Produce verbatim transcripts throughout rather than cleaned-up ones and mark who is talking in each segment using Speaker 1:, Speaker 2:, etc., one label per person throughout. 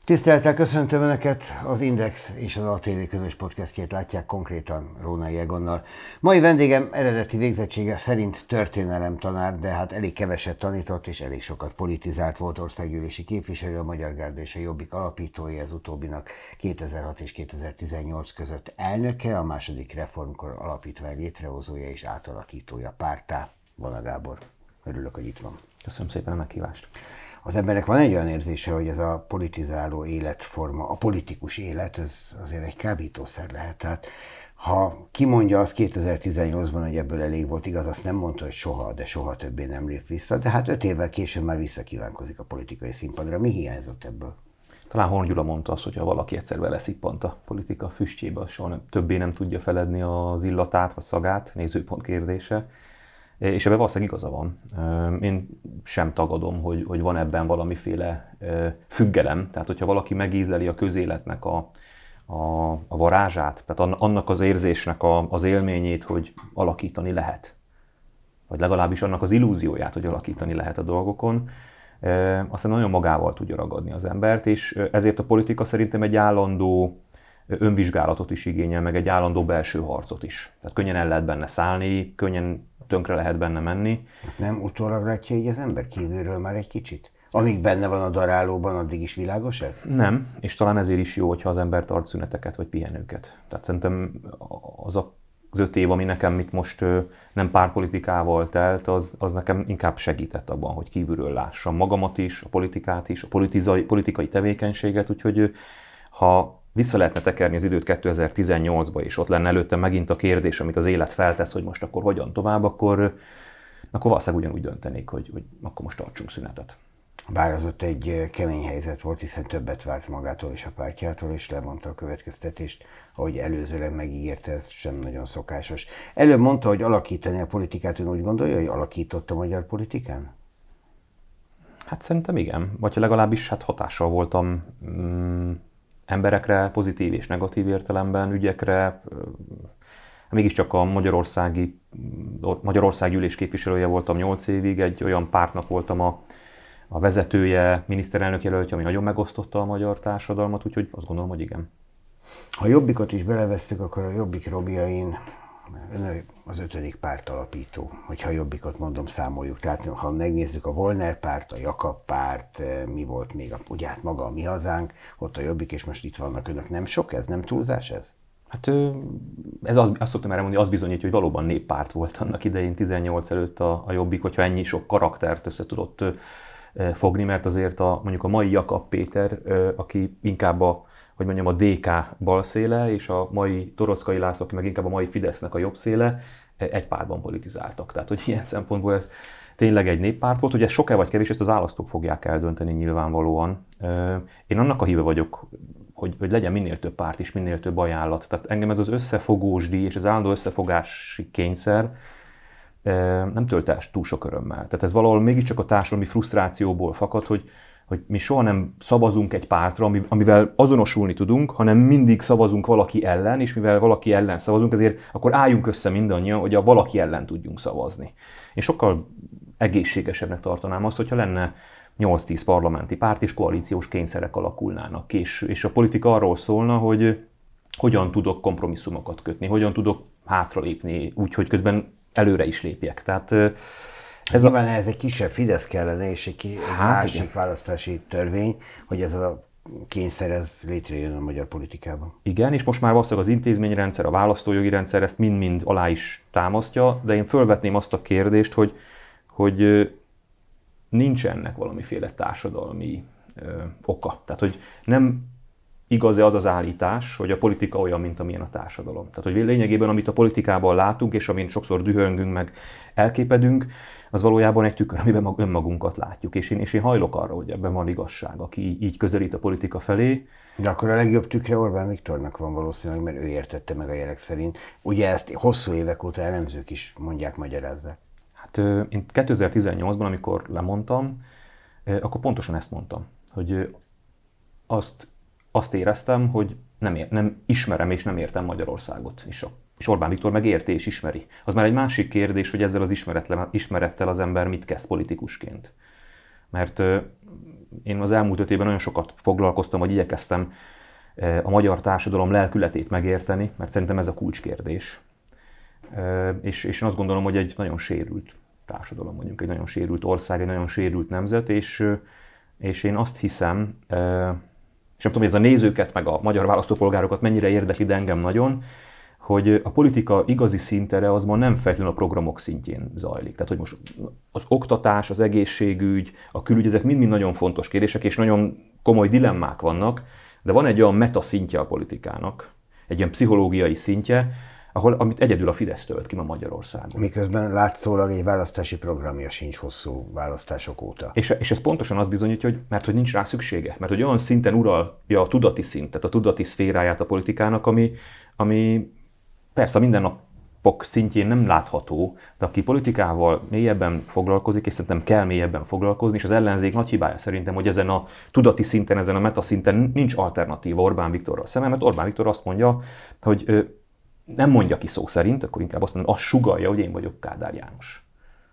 Speaker 1: Tisztelettel köszöntöm Önöket, az Index és az á té vé közös podcastjét látják konkrétan Rónai Egonnal. Mai vendégem eredeti végzettsége szerint történelemtanár, de hát elég keveset tanított és elég sokat politizált, volt országgyűlési képviselő, a Magyar Gárda és a Jobbik alapítója, ez utóbbinak kétezer-hat és kétezer-tizennyolc között elnöke, a második reformkor alapítvány létrehozója és átalakítója párttá. Vona Gábor, örülök, hogy itt van.
Speaker 2: Köszönöm szépen a meghívást.
Speaker 1: Az embernek van egy olyan érzése, hogy ez a politizáló életforma, a politikus élet, ez azért egy kábítószer lehet. Tehát ha kimondja azt kétezer-tizennyolcban, hogy ebből elég volt, igaz, azt nem mondta, hogy soha, de soha többé nem lép vissza, de hát öt évvel később már visszakívánkozik a politikai színpadra. Mi hiányzott ebből?
Speaker 2: Talán Horn Gyula mondta azt, hogy ha valaki egyszer beleszippant a politika füstjébe, soha nem, többé nem tudja feledni az illatát vagy szagát, nézőpont kérdése. És ebben valószínűleg igaza van. Én sem tagadom, hogy, hogy van ebben valamiféle függelem. Tehát, hogyha valaki megízleli a közéletnek a, a, a varázsát, tehát annak az érzésnek a, az élményét, hogy alakítani lehet, vagy legalábbis annak az illúzióját, hogy alakítani lehet a dolgokon, aztán nagyon magával tudja ragadni az embert, és ezért a politika szerintem egy állandó önvizsgálatot is igényel, meg egy állandó belső harcot is. Tehát könnyen el lehet benne szállni, könnyen tönkre lehet benne menni.
Speaker 1: Ezt nem utólag látja így az ember kívülről már egy kicsit? Amíg benne van a darálóban, addig is világos ez?
Speaker 2: Nem, és talán ezért is jó, hogyha az ember tart szüneteket vagy pihenőket. Tehát szerintem az a az öt év, ami nekem itt most nem pártpolitikával telt, az, az nekem inkább segített abban, hogy kívülről lássam magamat is, a politikát is, a politizai, politikai tevékenységet, úgyhogy ha vissza lehetne tekerni az időt kétezer-tizennyolcba, és ott lenne előtte megint a kérdés, amit az élet feltesz, hogy most akkor hogyan tovább, akkor, akkor valószínűleg ugyanúgy döntenék, hogy, hogy akkor most tartsunk szünetet.
Speaker 1: Bár az ott egy kemény helyzet volt, hiszen többet várt magától és a pártjától, és levonta a következtetést, ahogy előzőleg megígérte, ez sem nagyon szokásos. Előbb mondta, hogy alakítani a politikát, ön úgy gondolja, hogy alakított a magyar politikán?
Speaker 2: Hát szerintem igen, vagy legalábbis hát hatással voltam mm, emberekre, pozitív és negatív értelemben, ügyekre. Mégiscsak a Magyarországi, Magyarország gyűlés képviselője voltam nyolc évig, egy olyan pártnak voltam a, a vezetője, miniszterelnök jelöltje, ami nagyon megosztotta a magyar társadalmat, úgyhogy azt gondolom, hogy igen.
Speaker 1: Ha Jobbikot is belevesszük, akkor a Jobbik Robiain az ötödik párt alapító, hogyha a Jobbikot mondom, számoljuk. Tehát ha megnézzük a Volner párt, a Jakab párt, mi volt még, a, ugye hát maga a Mi Hazánk, ott a Jobbik, és most itt vannak önök. Nem sok ez? Nem túlzás ez?
Speaker 2: Hát ez az, azt szoktam erre mondani, az bizonyítja, hogy valóban néppárt volt annak idején tizennyolc előtt a, a Jobbik, hogyha ennyi sok karaktert össze tudott fogni, mert azért a, mondjuk a mai Jakab Péter, aki inkább a, hogy mondjam, a dé ká balszéle, és a mai Toroczkai László, aki meg inkább a mai Fidesznek a jobb széle, egy pártban politizáltak. Tehát, hogy ilyen szempontból ez tényleg egy néppárt volt, hogy ez sok-e vagy kevés, ezt az választók fogják eldönteni nyilvánvalóan. Én annak a híve vagyok, hogy, hogy legyen minél több párt és minél több ajánlat. Tehát engem ez az összefogós díj és az állandó összefogási kényszer nem tölt el túl sok örömmel. Tehát ez valahol mégiscsak a társadalmi frusztrációból fakad, hogy, hogy mi soha nem szavazunk egy pártra, amivel azonosulni tudunk, hanem mindig szavazunk valaki ellen, és mivel valaki ellen szavazunk, ezért akkor álljunk össze mindannyian, hogy a valaki ellen tudjunk szavazni. Én sokkal egészségesebbnek tartanám azt, hogyha lenne nyolc-tíz parlamenti párt, és koalíciós kényszerek alakulnának, és, és a politika arról szólna, hogy hogyan tudok kompromisszumokat kötni, hogyan tudok hátralépni, úgy, hogy közben előre is lépjek. Tehát
Speaker 1: ez nyilván a... ez egy kisebb Fidesz kellene, és egy, egy
Speaker 2: hát
Speaker 1: másik
Speaker 2: igen.
Speaker 1: választási törvény, hogy ez a kényszer ez létrejön a magyar politikában.
Speaker 2: Igen, és most már valószínűleg az intézményrendszer, a választójogi rendszer ezt mind-mind alá is támasztja, de én fölvetném azt a kérdést, hogy, hogy nincs ennek valamiféle társadalmi ö, oka. Tehát, hogy nem igaz-e az az állítás, hogy a politika olyan, mint amilyen a társadalom. Tehát, hogy lényegében, amit a politikában látunk, és amin sokszor dühöngünk, meg elképedünk, az valójában egy tükör, amiben önmagunkat látjuk. És én, és én hajlok arra, hogy ebben van igazság, aki így közelít a politika felé.
Speaker 1: De akkor a legjobb tükre Orbán Viktornak van valószínűleg, mert ő értette meg a jelek szerint. Ugye ezt hosszú évek óta elemzők is mondják, magyarázzák.
Speaker 2: Hát én kétezer-tizennyolcban, amikor lemondtam, akkor pontosan ezt mondtam, hogy azt Azt éreztem, hogy nem, ér, nem ismerem és nem értem Magyarországot. És, a, és Orbán Viktor meg érti és ismeri. Az már egy másik kérdés, hogy ezzel az ismerettel az ember mit kezd politikusként. Mert én az elmúlt öt évben nagyon sokat foglalkoztam, vagy igyekeztem a magyar társadalom lelkületét megérteni, mert szerintem ez a kulcskérdés. És, és én azt gondolom, hogy egy nagyon sérült társadalom, mondjuk egy nagyon sérült ország, egy nagyon sérült nemzet, és, és én azt hiszem, és nem tudom, hogy ez a nézőket, meg a magyar választópolgárokat mennyire érdekli, de engem nagyon, hogy a politika igazi szintere az ma nem feltétlenül a programok szintjén zajlik. Tehát, hogy most az oktatás, az egészségügy, a külügy, ezek mind-mind nagyon fontos kérdések, és nagyon komoly dilemmák vannak, de van egy olyan meta szintje a politikának, egy ilyen pszichológiai szintje, ahol, amit egyedül a Fidesz tölt ki ma Magyarországon.
Speaker 1: Miközben látszólag egy választási programja sincs hosszú választások óta.
Speaker 2: És, és ez pontosan azt bizonyítja, hogy mert hogy nincs rá szüksége, mert hogy olyan szinten uralja a tudati szintet, a tudati szféráját a politikának, ami, ami persze a mindennapok szintjén nem látható, de aki politikával mélyebben foglalkozik, és szerintem kell mélyebben foglalkozni, és az ellenzék nagy hibája szerintem, hogy ezen a tudati szinten, ezen a meta szinten nincs alternatíva Orbán Viktorral szemben, mert Orbán Viktor azt mondja, hogy nem mondja ki szó szerint, akkor inkább azt mondja, azt sugallja, hogy én vagyok Kádár János.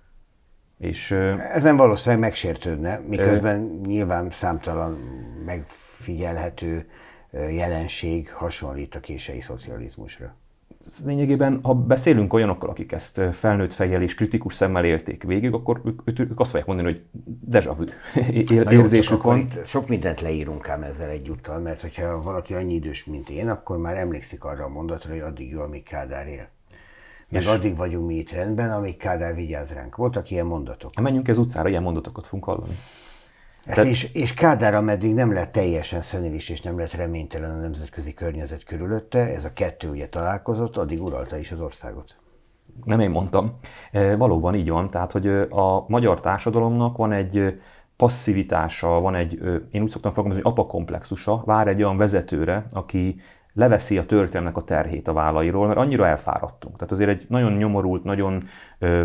Speaker 2: És,
Speaker 1: ezen valószínűleg megsértődne, miközben ö... nyilván számtalan megfigyelhető jelenség hasonlít a kései szocializmusra.
Speaker 2: Lényegében, ha beszélünk olyanokkal, akik ezt felnőtt fejjel és kritikus szemmel élték végig, akkor ők, ők, ők azt fogják mondani, hogy déjà vu érzésük van.
Speaker 1: Itt sok mindent leírunk ám ezzel egyúttal, mert hogyha valaki annyi idős, mint én, akkor már emlékszik arra a mondatra, hogy addig jó, amíg Kádár él. Meg és addig vagyunk mi itt rendben, amíg Kádár vigyáz ránk. Voltak ilyen mondatok.
Speaker 2: Menjünk ez utcára, ilyen mondatokat fogunk hallani.
Speaker 1: Hát és, és Kádár, ameddig nem lett teljesen szenilis és nem lett reménytelen a nemzetközi környezet körülötte, ez a kettő ugye találkozott, addig uralta is az országot.
Speaker 2: Nem én mondtam. E, valóban így van, tehát hogy a magyar társadalomnak van egy passzivitása, van egy, én úgy szoktam fogalmazni, hogy apakomplexusa, vár egy olyan vezetőre, aki leveszi a történelmnek a terhét a vállairól, mert annyira elfáradtunk. Tehát azért egy nagyon nyomorult, nagyon ö,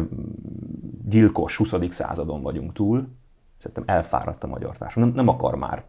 Speaker 2: gyilkos huszadik századon vagyunk túl. Szerintem elfáradt a magyar társadalom, nem, nem akar már.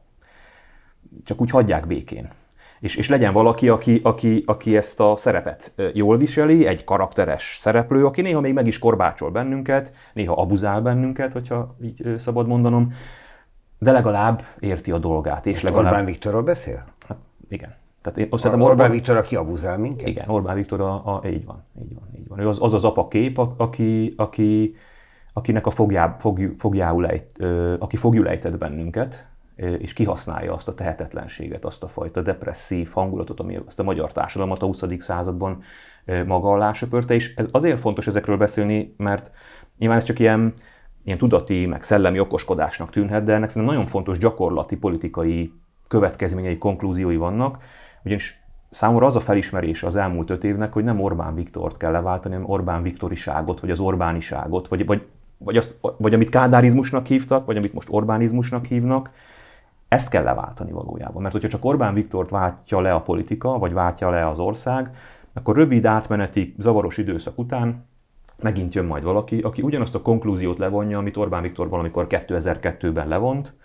Speaker 2: Csak úgy hagyják békén. És, és legyen valaki, aki, aki, aki ezt a szerepet jól viseli, egy karakteres szereplő, aki néha még meg is korbácsol bennünket, néha abuzál bennünket, hogyha így szabad mondanom, de legalább érti a dolgát. És legalább...
Speaker 1: Orbán Viktorról beszél?
Speaker 2: Hát, igen. Tehát én
Speaker 1: Or- Orbán, Orbán Viktor, aki abuzál minket?
Speaker 2: Igen, Orbán Viktor, a, a, így van, így van, így van. Ő az az, az apa kép, aki, aki, akinek a fogjá, fogjú, fogjául ejt, aki fogjul ejtett bennünket, és kihasználja azt a tehetetlenséget, azt a fajta depresszív hangulatot, ami azt a magyar társadalmat a huszadik században maga alá söpörte. És ez azért fontos ezekről beszélni, mert nyilván ez csak ilyen, ilyen tudati, meg szellemi okoskodásnak tűnhet, de ennek szerintem nagyon fontos gyakorlati, politikai következményei, konklúziói vannak, ugyanis számomra az a felismerés az elmúlt öt évnek, hogy nem Orbán Viktort kell leváltani, hanem Orbán Viktoriságot, vagy az Orbániságot, vagy, vagy, vagy, azt, vagy amit kádárizmusnak hívtak, vagy amit most Orbánizmusnak hívnak, ezt kell leváltani valójában. Mert hogyha csak Orbán Viktort váltja le a politika, vagy váltja le az ország, akkor rövid átmeneti, zavaros időszak után megint jön majd valaki, aki ugyanazt a konklúziót levonja, amit Orbán Viktor valamikor kétezer-kettőben levont,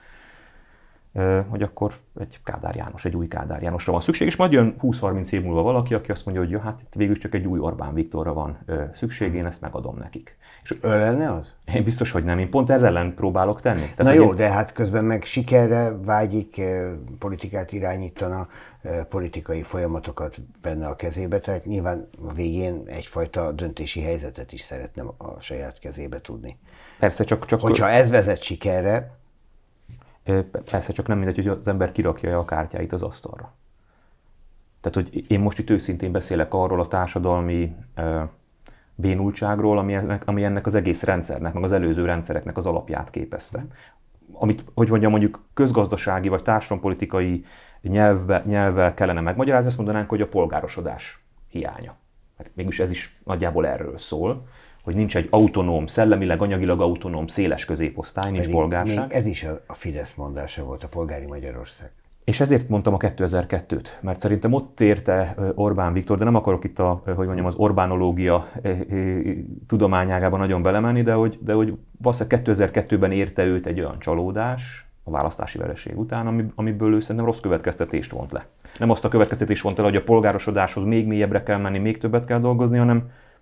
Speaker 2: hogy akkor egy Kádár János, egy új Kádár Jánosra van szükség, és majd jön húsz-harminc év múlva valaki, aki azt mondja, hogy ja, hát itt végül csak egy új Orbán Viktorra van szükség, én ezt megadom nekik. És
Speaker 1: ő lenne az?
Speaker 2: Én biztos, hogy nem. Én pont ezzel ellen próbálok tenni. Tehát,
Speaker 1: Na jó,
Speaker 2: én...
Speaker 1: de hát közben meg sikerre vágyik, politikát irányítana, politikai folyamatokat benne a kezébe, tehát nyilván a végén egyfajta döntési helyzetet is szeretne a saját kezébe tudni.
Speaker 2: Persze, csak... csak...
Speaker 1: Hogyha ez vezet sikerre,
Speaker 2: persze, csak nem mindegy, hogy az ember kirakja a kártyáit az asztalra. Tehát, hogy én most itt őszintén beszélek arról a társadalmi uh, bénultságról, ami ennek, ami ennek az egész rendszernek, meg az előző rendszereknek az alapját képezte. Amit, hogy mondjam, mondjuk közgazdasági vagy társadalompolitikai nyelvbe, nyelvvel kellene megmagyarázni, azt mondanánk, hogy a polgárosodás hiánya. Mert mégis ez is nagyjából erről szól, hogy nincs egy autonóm, szellemileg, anyagilag autonóm, széles középosztály, nincs polgárság.
Speaker 1: Még ez is a Fidesz mondása volt, a polgári Magyarország.
Speaker 2: És ezért mondtam a kétezer-kettőt, mert szerintem ott érte Orbán Viktor, de nem akarok itt a, hogy mondjam, az Orbánológia tudományágában nagyon belemenni, de hogy, de hogy valószínűleg kétezer-kettőben érte őt egy olyan csalódás a választási vereség után, amiből ő szerintem rossz következtetést vont le. Nem azt a következtetést vont le, hogy a polgárosodáshoz még mélyebbre kell menni, még többet kell dolgozni, hanem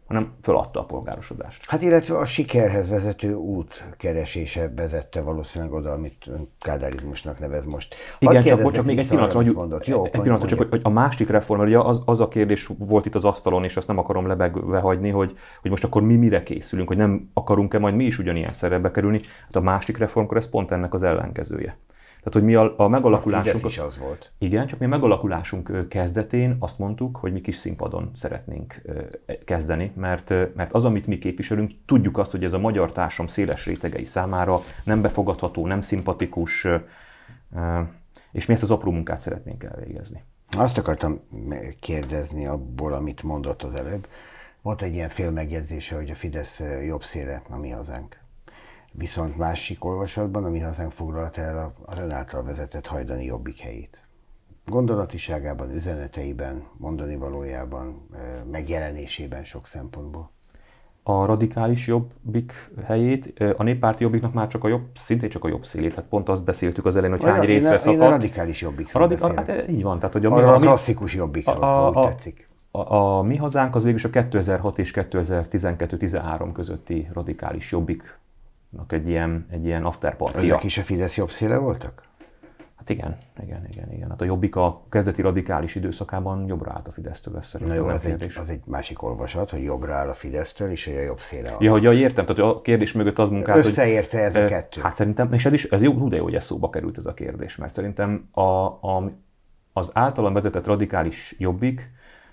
Speaker 2: hanem föladta a polgárosodást.
Speaker 1: Hát illetve a sikerhez vezető út keresése vezette valószínűleg oda, amit kádárizmusnak nevez most. Hadd
Speaker 2: Igen, csak, csak még egy pillanatra, hogy,
Speaker 1: mondott. Jó,
Speaker 2: egy pillanatra csak, hogy a másik reform, mert ugye az, az a kérdés volt itt az asztalon, és azt nem akarom lebegve hagyni, hogy, hogy most akkor mi mire készülünk, hogy nem akarunk-e majd mi is ugyanilyen szerepbe kerülni. Hát a másik reformkor ez pont ennek az ellenkezője. Tehát, hogy mi a, a megalakulásunk...
Speaker 1: A Fidesz is az volt.
Speaker 2: Igen, csak mi a megalakulásunk kezdetén azt mondtuk, hogy mi kis színpadon szeretnénk kezdeni, mert, mert az, amit mi képviselünk, tudjuk azt, hogy ez a magyar társam széles rétegei számára nem befogadható, nem szimpatikus, és mi ezt az apró munkát szeretnénk elvégezni.
Speaker 1: Azt akartam kérdezni abból, amit mondott az előbb. Volt egy ilyen fél megjegyzése, hogy a Fidesz jobb széle a Mi Hazánk. Viszont másik olvasatban a Mi Hazánk foglalta el az ön által vezetett hajdani Jobbik helyét. Gondolatiságában, üzeneteiben, mondani valójában, megjelenésében sok szempontból.
Speaker 2: A radikális Jobbik helyét, a néppárti Jobbiknak már csak a jobb, szintén csak a jobb szélét. Hát pont azt beszéltük az elején, hogy hány
Speaker 1: én
Speaker 2: részre
Speaker 1: a,
Speaker 2: szakadt.
Speaker 1: Én a radikális Jobbikról beszélek.
Speaker 2: Hát így van. Tehát, hogy a,
Speaker 1: Arra a,
Speaker 2: a
Speaker 1: klasszikus Jobbikról, a, a, úgy tetszik.
Speaker 2: A, a, a Mi Hazánk az végülis a kétezer-hat és kétezer-tizenkettő-tizenhárom közötti radikális Jobbik egy ilyen, egy ilyen afterpartja.
Speaker 1: Önök is a Fidesz jobb széle voltak?
Speaker 2: Hát igen, igen, igen, igen. Hát a Jobbik a kezdeti radikális időszakában jobbra állt a Fidesztől, ez szerintem.
Speaker 1: Na jó, az egy, az egy másik olvasat, hogy jobbra áll a Fidesztől, és hogy a jobb széle alatt.
Speaker 2: Ja, hogy ja, értem, tehát a kérdés mögött az munkát,
Speaker 1: összeérte ez a kettő?
Speaker 2: Hát szerintem, és ez is, ez jó, de jó, hogy ez szóba került ez a kérdés, mert szerintem a, a, az általam vezetett radikális Jobbik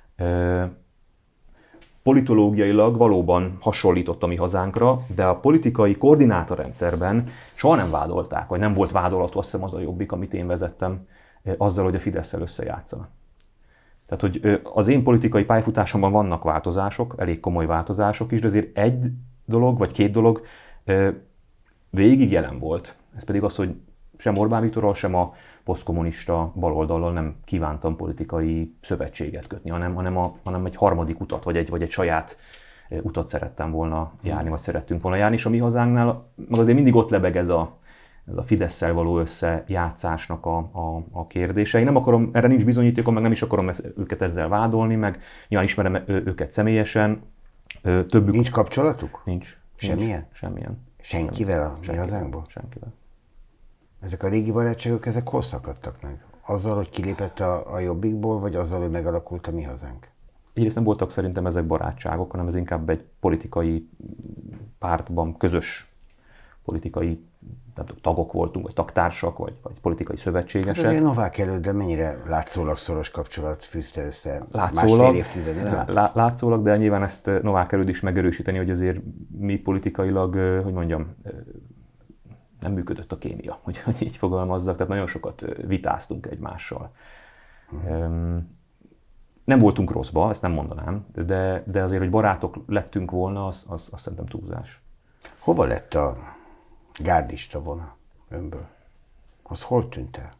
Speaker 2: politológiailag valóban hasonlított a Mi Hazánkra, de a politikai koordinátorrendszerben soha nem vádolták, vagy nem volt vádolható, azt hiszem az a Jobbik, amit én vezettem, azzal, hogy a Fidesszel összejátszana. Tehát, hogy az én politikai pályafutásomban vannak változások, elég komoly változások is, de azért egy dolog, vagy két dolog végig jelen volt. Ez pedig az, hogy sem Orbán Viktorral, sem a posztkommunista baloldallal nem kívántam politikai szövetséget kötni, hanem, hanem, a, hanem egy harmadik utat, vagy egy, vagy egy saját utat szerettem volna járni, vagy szerettünk volna járni, és a Mi Hazánknál meg azért mindig ott lebeg ez a, ez a Fidesszel való összejátszásnak a, a, a kérdése. Én nem akarom, erre nincs bizonyítékom, meg nem is akarom őket ezzel vádolni, meg nyilván ismerem őket személyesen. Többük...
Speaker 1: Nincs kapcsolatuk?
Speaker 2: Nincs.
Speaker 1: Semmilyen?
Speaker 2: Nincs. Semmilyen.
Speaker 1: Senkivel a Mi Hazánkból?
Speaker 2: Senkivel.
Speaker 1: Ezek a régi barátságok, ezek hol szakadtak meg? Azzal, hogy kilépett a, a Jobbikból, vagy azzal, hogy megalakult a Mi Hazánk?
Speaker 2: Egyrészt nem voltak szerintem ezek barátságok, hanem ez inkább egy politikai pártban közös politikai tagok voltunk, vagy tagtársak, vagy, vagy politikai szövetségesek.
Speaker 1: Hát azért Novák előtt, de mennyire látszólag szoros kapcsolat fűzte össze
Speaker 2: látszólag,
Speaker 1: másfél évtizedre?
Speaker 2: Lá, látszólag, de nyilván ezt Novák előtt is megerősíteni, hogy azért mi politikailag, hogy mondjam, nem működött a kémia, hogy, hogy így fogalmazzak, tehát nagyon sokat vitáztunk egymással. Hmm. Nem voltunk rosszba, ezt nem mondanám, de, de azért, hogy barátok lettünk volna, az, az, az szerintem túlzás.
Speaker 1: Hova lett a gárdista vona önből? Az hol tűnt el?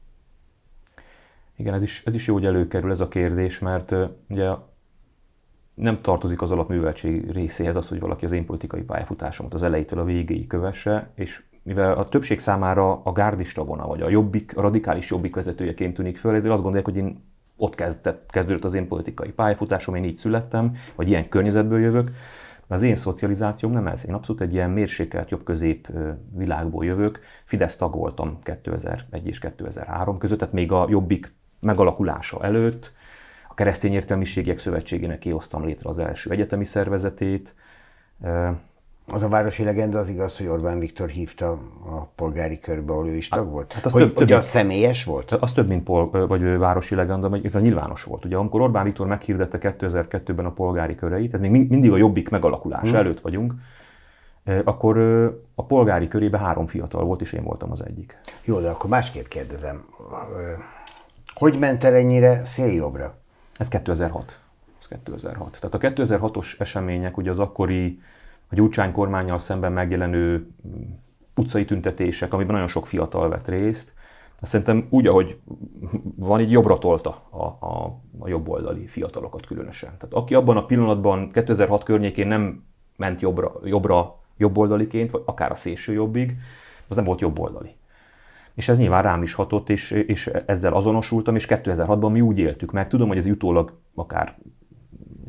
Speaker 2: Igen, ez is, ez is jó, hogy előkerül ez a kérdés, mert uh, ugye nem tartozik az alapműveltség részéhez az, hogy valaki az én politikai pályafutásomat az elejétől a végéig kövesse, és mivel a többség számára a gárdista vona, vagy a jobbik, a radikális Jobbik vezetőjeként tűnik föl, ezért azt gondolják, hogy én ott kezdett, kezdődött az én politikai pályafutásom, én így születtem, vagy ilyen környezetből jövök. Mert az én szocializációm nem ez. Én abszolút egy ilyen mérsékelt jobb-közép világból jövök. Fidesz tag voltam kétezer-egy és kétezer-három között, tehát még a Jobbik megalakulása előtt. A Keresztény Értelmiségiek Szövetségének kihoztam létre az első egyetemi szervezetét.
Speaker 1: Az a városi legenda az igaz, hogy Orbán Viktor hívta a polgári körbe, ahol ő is tag volt?
Speaker 2: Hát az
Speaker 1: hogy,
Speaker 2: több,
Speaker 1: hogy
Speaker 2: több,
Speaker 1: az személyes volt?
Speaker 2: Az több, mint pol, vagy városi legenda, ez a nyilvános volt. Ugye, amikor Orbán Viktor meghirdette kétezer-kettőben a polgári köreit, ez még mindig a Jobbik megalakulása hmm. előtt vagyunk, akkor a polgári körében három fiatal volt, és én voltam az egyik.
Speaker 1: Jó, de akkor másképp kérdezem. Hogy ment el ennyire széljobbra?
Speaker 2: Ez kétezer-hat. Ez kétezer-hat. Tehát a kétezer-hatos események, ugye az akkori a Gyurcsány kormánnyal szemben megjelenő utcai tüntetések, amiben nagyon sok fiatal vett részt, azt szerintem úgy, ahogy van, így jobbra tolta a, a, a jobboldali fiatalokat különösen. Tehát aki abban a pillanatban kétezer-hat környékén nem ment jobbra, jobbra jobboldaliként, vagy akár a szélső jobbig, az nem volt jobboldali. És ez nyilván rám is hatott, és, és ezzel azonosultam, és kétezer-hatban mi úgy éltük meg. Tudom, hogy ez utólag akár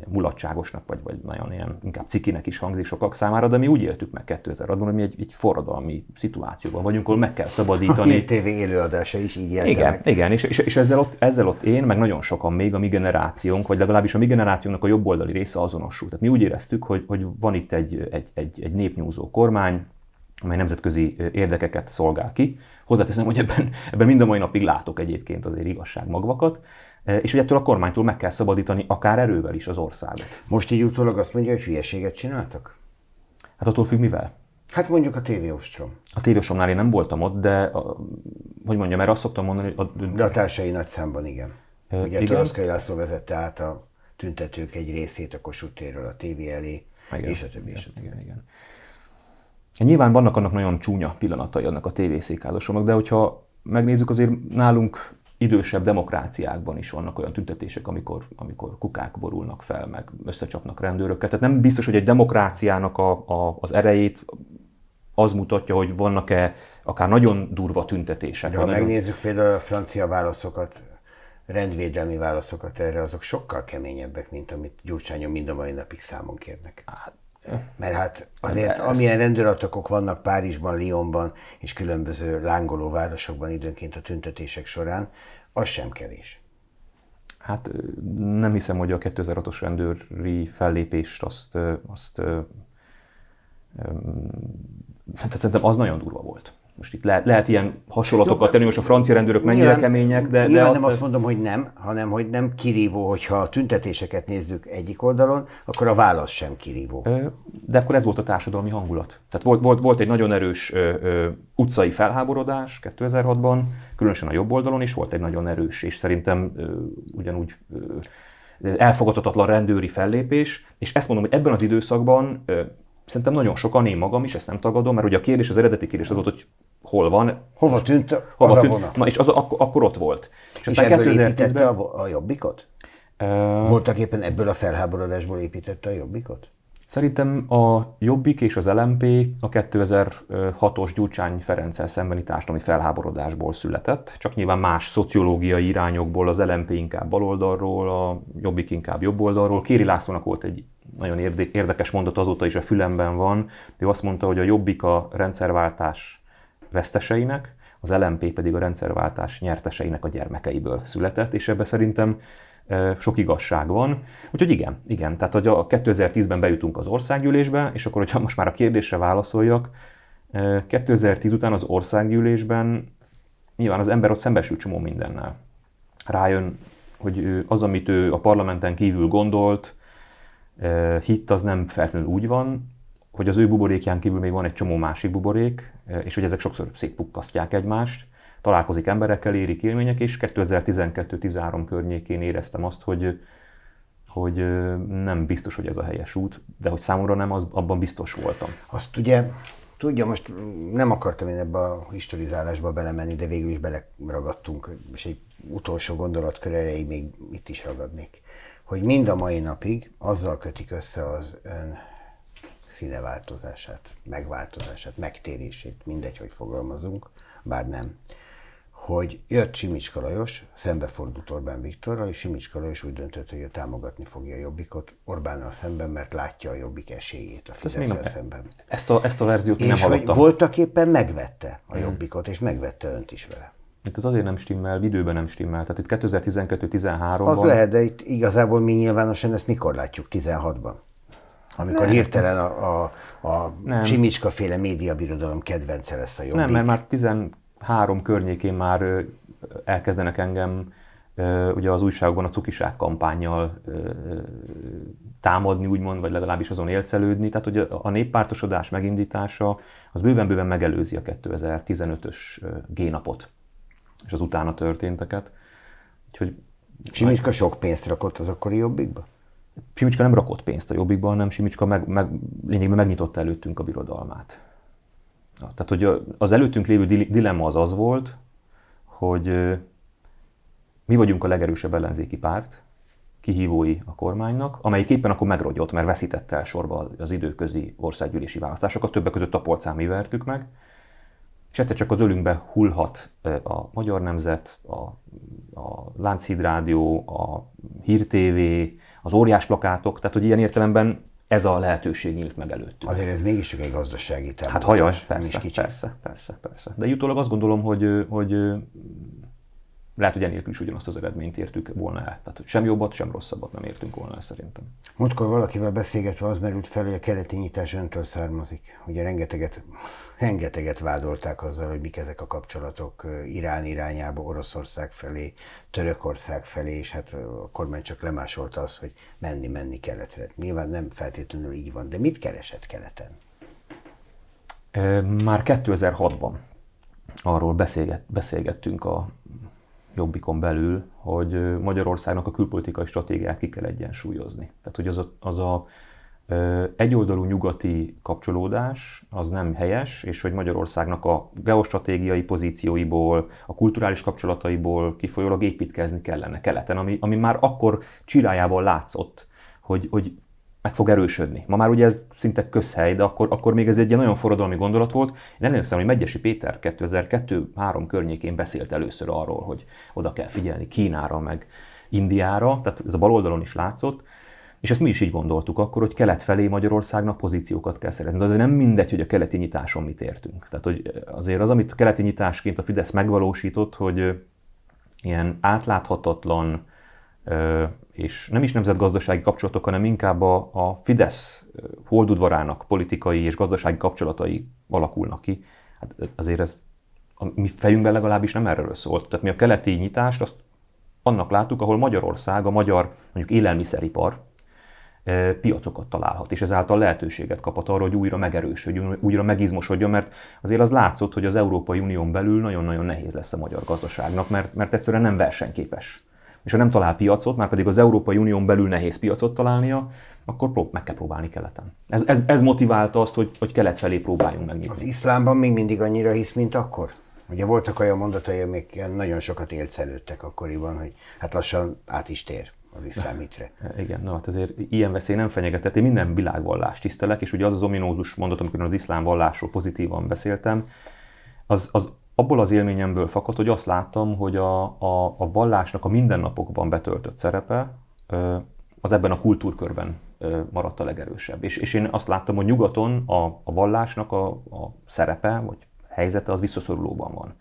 Speaker 2: mulatságosnak, vagy, vagy nagyon ilyen inkább cikinek is hangzik sokak számára, de mi úgy éltük meg kétezer-hatban, hogy mi egy, egy forradalmi szituációban vagyunk, ahol meg kell szabadítani.
Speaker 1: A Hír té vé élőadása is így élte
Speaker 2: igen,
Speaker 1: meg.
Speaker 2: Igen, és, és, és ezzel, ott, ezzel ott én, meg nagyon sokan még a mi generációnk, vagy legalábbis a mi generációnknak a jobboldali része azonosul. Tehát mi úgy éreztük, hogy, hogy van itt egy, egy, egy, egy népnyúzó kormány, amely nemzetközi érdekeket szolgál ki. Hozzáteszem, hogy ebben, ebben mind a mai napig látok egyébként azért igazságmagvakat, és hogy ettől a kormánytól meg kell szabadítani akár erővel is az országot.
Speaker 1: Most így utólag azt mondja, hogy hülyeséget csináltak?
Speaker 2: Hát attól függ mivel?
Speaker 1: Hát mondjuk a té vé ostrom.
Speaker 2: A té vé ostromnál én nem voltam ott, de a, hogy mondjam, mert azt szoktam mondani, hogy... A,
Speaker 1: de a társai nagy számban igen. E, Ugye Toroszkai László vezette át a tüntetők egy részét a Kossuth térről a té vé elé, igen, és a többi.
Speaker 2: Igen, igen, igen. Nyilván vannak annak nagyon csúnya pillanatai annak a té vé székházasomnak, de hogyha megnézzük, azért nálunk idősebb demokráciákban is vannak olyan tüntetések, amikor, amikor kukák borulnak fel, meg összecsapnak rendőröket. Tehát nem biztos, hogy egy demokráciának a, a, az erejét az mutatja, hogy vannak-e akár nagyon durva tüntetések.
Speaker 1: De ha
Speaker 2: nagyon...
Speaker 1: megnézzük például a francia válaszokat, rendvédelmi válaszokat erre, azok sokkal keményebbek, mint amit Gyurcsányon mind a mai napig számon kérnek. Hát, mert hát azért ezt... amilyen rendőratakok vannak Párizsban, Lyonban és különböző lángoló városokban időnként a tüntetések során, az sem kevés.
Speaker 2: Hát nem hiszem, hogy a kétezer-hatos rendőri fellépést azt, azt hát szerintem az nagyon durva volt. Most itt lehet, lehet ilyen hasonlatokat tenni, most a francia rendőrök mennyire nyilván, kemények, de...
Speaker 1: Nyilván
Speaker 2: de
Speaker 1: nem azt mondom, hogy nem, hanem hogy nem kirívó, hogyha a tüntetéseket nézzük egyik oldalon, akkor a válasz sem kirívó.
Speaker 2: De akkor ez volt a társadalmi hangulat. Tehát volt, volt, volt egy nagyon erős ö, ö, utcai felháborodás kétezer-hatban, különösen a jobb oldalon is volt egy nagyon erős, és szerintem ö, ugyanúgy ö, elfogadhatatlan rendőri fellépés, és ezt mondom, hogy ebben az időszakban ö, szerintem nagyon sokan, én magam is, ezt nem tagadom, mert ugye a kérdés, az eredeti kérdés az volt, hogy hol van.
Speaker 1: Hova tűnt
Speaker 2: hova
Speaker 1: az
Speaker 2: tűnt,
Speaker 1: a vonat?
Speaker 2: Na, és az, akkor, akkor ott volt.
Speaker 1: És, és ebből építette a, a Jobbikot? Uh, Voltak éppen ebből a felháborodásból építette a Jobbikot?
Speaker 2: Szerintem a Jobbik és az el em pé a kétezer-hatos Gyurcsány-Ferenccel szembeni társadalmi felháborodásból született, csak nyilván más szociológiai irányokból, az el em pé inkább baloldalról, a Jobbik inkább jobboldalról. Kéri Lászlónak volt egy nagyon érdekes mondat, azóta is a fülemben van. Ő azt mondta, hogy a Jobbik a rendszerváltás veszteseinek, az el em pé pedig a rendszerváltás nyerteseinek a gyermekeiből született, és ebben szerintem sok igazság van. Úgyhogy igen, igen. Tehát hogy a kétezer-tízben bejutunk az országgyűlésbe, és akkor, hogyha most már a kérdésre válaszoljak, kétezer-tíz után az országgyűlésben nyilván az ember ott szembesül csomó mindennel. Rájön, hogy az, amit ő a parlamenten kívül gondolt, hitt, az nem feltétlenül úgy van, hogy az ő buborékján kívül még van egy csomó másik buborék, és hogy ezek sokszor szétpukkasztják egymást, találkozik emberekkel, érik élmények, és kétezer-tizenkettő-tizenhárom környékén éreztem azt, hogy, hogy nem biztos, hogy ez a helyes út, de hogy számomra nem, az, abban biztos voltam.
Speaker 1: Azt ugye, tudja, most nem akartam én ebbe a historizálásba belemenni, de végül is beleragadtunk, és egy utolsó gondolatkör erejéig még itt is ragadnék, hogy mind a mai napig azzal kötik össze az ön színeváltozását, megváltozását, megtérését, mindegy, hogy fogalmazunk, bár nem, hogy jött Simicska Lajos, szembefordult Orbán Viktorral, és Simicska Lajos úgy döntött, hogy ő támogatni fogja a Jobbikot Orbánnal szemben, mert látja a Jobbik esélyét a Fidesszel szemben.
Speaker 2: Ezt a, ezt a verziót
Speaker 1: és
Speaker 2: nem hallottam.
Speaker 1: És hogy voltak éppen megvette a Jobbikot, és megvette önt is vele.
Speaker 2: Itt ez azért nem stimmel, időben nem stimmel. Tehát itt kétezer-tizenkettő-tizenháromban...
Speaker 1: Az lehet, de itt igazából mi nyilvánosan ezt mikor látjuk? tizenhatban? Amikor nem. Hirtelen a, a, a Simicska-féle médiabirodalom kedvence lesz a Jobbik.
Speaker 2: Nem, mert már tizenhárom környékén már elkezdenek engem ugye az újságokban a cukiság kampánnyal támadni, úgymond, vagy legalábbis azon élcelődni. Tehát, hogy a néppártosodás megindítása az bőven-bőven megelőzi a kétezer-tizenötös G-napot és az utána történteket. Úgyhogy
Speaker 1: Simicska sok pénzt rakott az akkori Jobbikba?
Speaker 2: Simicska nem rakott pénzt a Jobbikba, hanem Simicska meg, meg, lényegében megnyitotta előttünk a birodalmát. Tehát, hogy az előttünk lévő dilemma az az volt, hogy mi vagyunk a legerősebb ellenzéki párt, kihívói a kormánynak, amelyik éppen akkor megrogyott, mert veszítette el sorba az időközi országgyűlési választásokat, többek között Tapolcán mi vertük meg. és egyszer csak az ölünkbe hullhat a Magyar Nemzet, a, a Lánchíd Rádió, a Hír té vé, az óriás plakátok, tehát hogy ilyen értelemben ez a lehetőség nyílt meg előttünk.
Speaker 1: Azért ez mégiscsak egy gazdasági támogatás.
Speaker 2: Hát hajaj, persze, persze, persze, persze. De jutólag azt gondolom, hogy, hogy lehet, hogy ennélkül is ugyanazt az eredményt értük volna el. Tehát sem jobbat, sem rosszabbat nem értünk volna el szerintem.
Speaker 1: Múltkor valakivel beszélgetve az merült fel, hogy a keleti nyitás öntől származik. Ugye rengeteget, rengeteget vádolták azzal, hogy mik ezek a kapcsolatok Irán irányába, Oroszország felé, Törökország felé, és hát a kormány csak lemásolta azt, hogy menni-menni keletre. Nyilván nem feltétlenül így van, de mit keresett keleten?
Speaker 2: Már kétezer-hatban arról beszélget, beszélgettünk a Jobbikon belül, hogy Magyarországnak a külpolitikai stratégiát ki kell egyensúlyozni. Tehát, hogy az a, az a egyoldalú nyugati kapcsolódás az nem helyes, és hogy Magyarországnak a geostratégiai pozícióiból, a kulturális kapcsolataiból kifolyólag építkezni kellene keleten, ami, ami már akkor csirájában látszott, hogy, hogy meg fog erősödni. Ma már ugye ez szinte közhely, de akkor, akkor még ez egy nagyon forradalmi gondolat volt. Én emlékszem, hogy Medgyessy Péter kétezer-kettő-három környékén beszélt először arról, hogy oda kell figyelni Kínára, meg Indiára, tehát ez a bal oldalon is látszott, és ezt mi is így gondoltuk akkor, hogy kelet felé Magyarországnak pozíciókat kell szerezni. De nem mindegy, hogy a keleti nyitáson mit értünk. Tehát hogy azért az, amit a keleti nyitásként a Fidesz megvalósított, hogy ilyen átláthatatlan, és nem is nemzetgazdasági kapcsolatok, hanem inkább a, a Fidesz holdudvarának politikai és gazdasági kapcsolatai alakulnak ki. Hát azért ez a mi fejünkben legalábbis nem erről szólt. Tehát mi a keleti nyitást azt annak láttuk, ahol Magyarország, a magyar mondjuk élelmiszeripar piacokat találhat, és ezáltal lehetőséget kaphat arra, hogy újra megerősödjön, újra megizmosodjon, mert azért az látszott, hogy az Európai Unión belül nagyon-nagyon nehéz lesz a magyar gazdaságnak, mert, mert egyszerűen nem versenyképes. És ha nem talál piacot, már pedig az Európai Unión belül nehéz piacot találnia, akkor prób- meg kell próbálni keleten. Ez, ez, ez motiválta azt, hogy, hogy kelet felé próbáljunk megnyitni.
Speaker 1: Az iszlámban még mindig annyira hisz, mint akkor? Ugye voltak olyan mondatai, amik nagyon sokat élcelődtek akkoriban, hogy hát lassan át is tér az iszlám hitre.
Speaker 2: Igen, na hát azért ilyen veszély nem fenyegetett. Én minden világvallást tisztelek, és ugye az az ominózus mondat, amikor az iszlám vallásról pozitívan beszéltem, az, az abból az élményemből fakad, hogy azt láttam, hogy a, a, a vallásnak a mindennapokban betöltött szerepe az ebben a kultúrkörben maradt a legerősebb. És, és én azt láttam, hogy nyugaton a, a vallásnak a, a szerepe, vagy helyzete az visszaszorulóban van.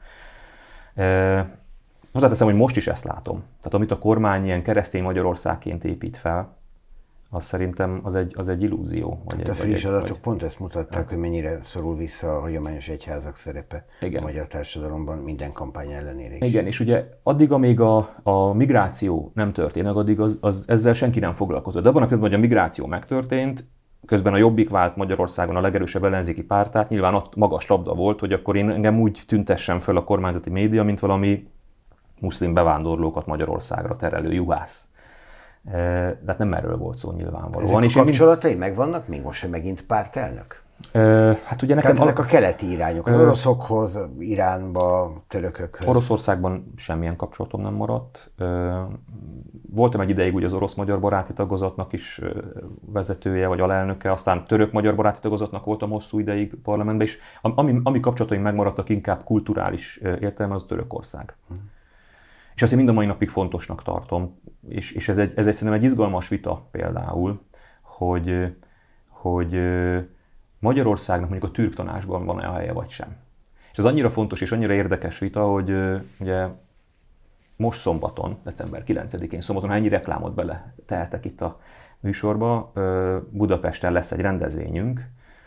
Speaker 2: Hozzáteszem, hogy most is ezt látom. Tehát amit a kormány ilyen keresztény Magyarországként épít fel, az szerintem az egy, az egy illúzió.
Speaker 1: Hát egy, a friss egy, adatok vagy... pont ezt mutatták, hát. hogy mennyire szorul vissza a hagyományos egyházak szerepe igen. a magyar társadalomban minden kampány ellenére is.
Speaker 2: Igen, és ugye addig, amíg a, a migráció nem történt, addig az, az, ezzel senki nem foglalkozott. De abban a pillanatban, hogy a migráció megtörtént, közben a Jobbik vált Magyarországon a legerősebb ellenzéki pártát, nyilván ott magas labda volt, hogy akkor én engem úgy tüntessen föl a kormányzati média, mint valami muszlim bevándorlókat Magyarországra terelő juhász. De hát nem erről volt szó nyilvánvalóan.
Speaker 1: Ezek a kapcsolatai mind... megvannak még most, hogy megint pártelnök?
Speaker 2: Hát ugye nekem...
Speaker 1: Hát ezek a keleti irányok, az oroszokhoz, Iránba, törökökhöz.
Speaker 2: Oroszországban semmilyen kapcsolatom nem maradt. Voltam egy ideig ugye az orosz-magyar baráti tagozatnak is vezetője, vagy alelnöke, aztán török-magyar baráti tagozatnak voltam hosszú ideig parlamentben, és ami, ami kapcsolataim megmaradtak inkább kulturális értelemben, az Törökország. Hmm. És azt én mind a mai napig fontosnak tartom, és, és ez, egy, ez egy szerintem egy izgalmas vita például, hogy, hogy Magyarországnak mondjuk a türk tanácsban van-e a helye vagy sem. És ez annyira fontos és annyira érdekes vita, hogy ugye most szombaton, december kilencedikén szombaton, ha ennyi reklámot bele tehetek itt a műsorba, Budapesten lesz egy rendezvényünk,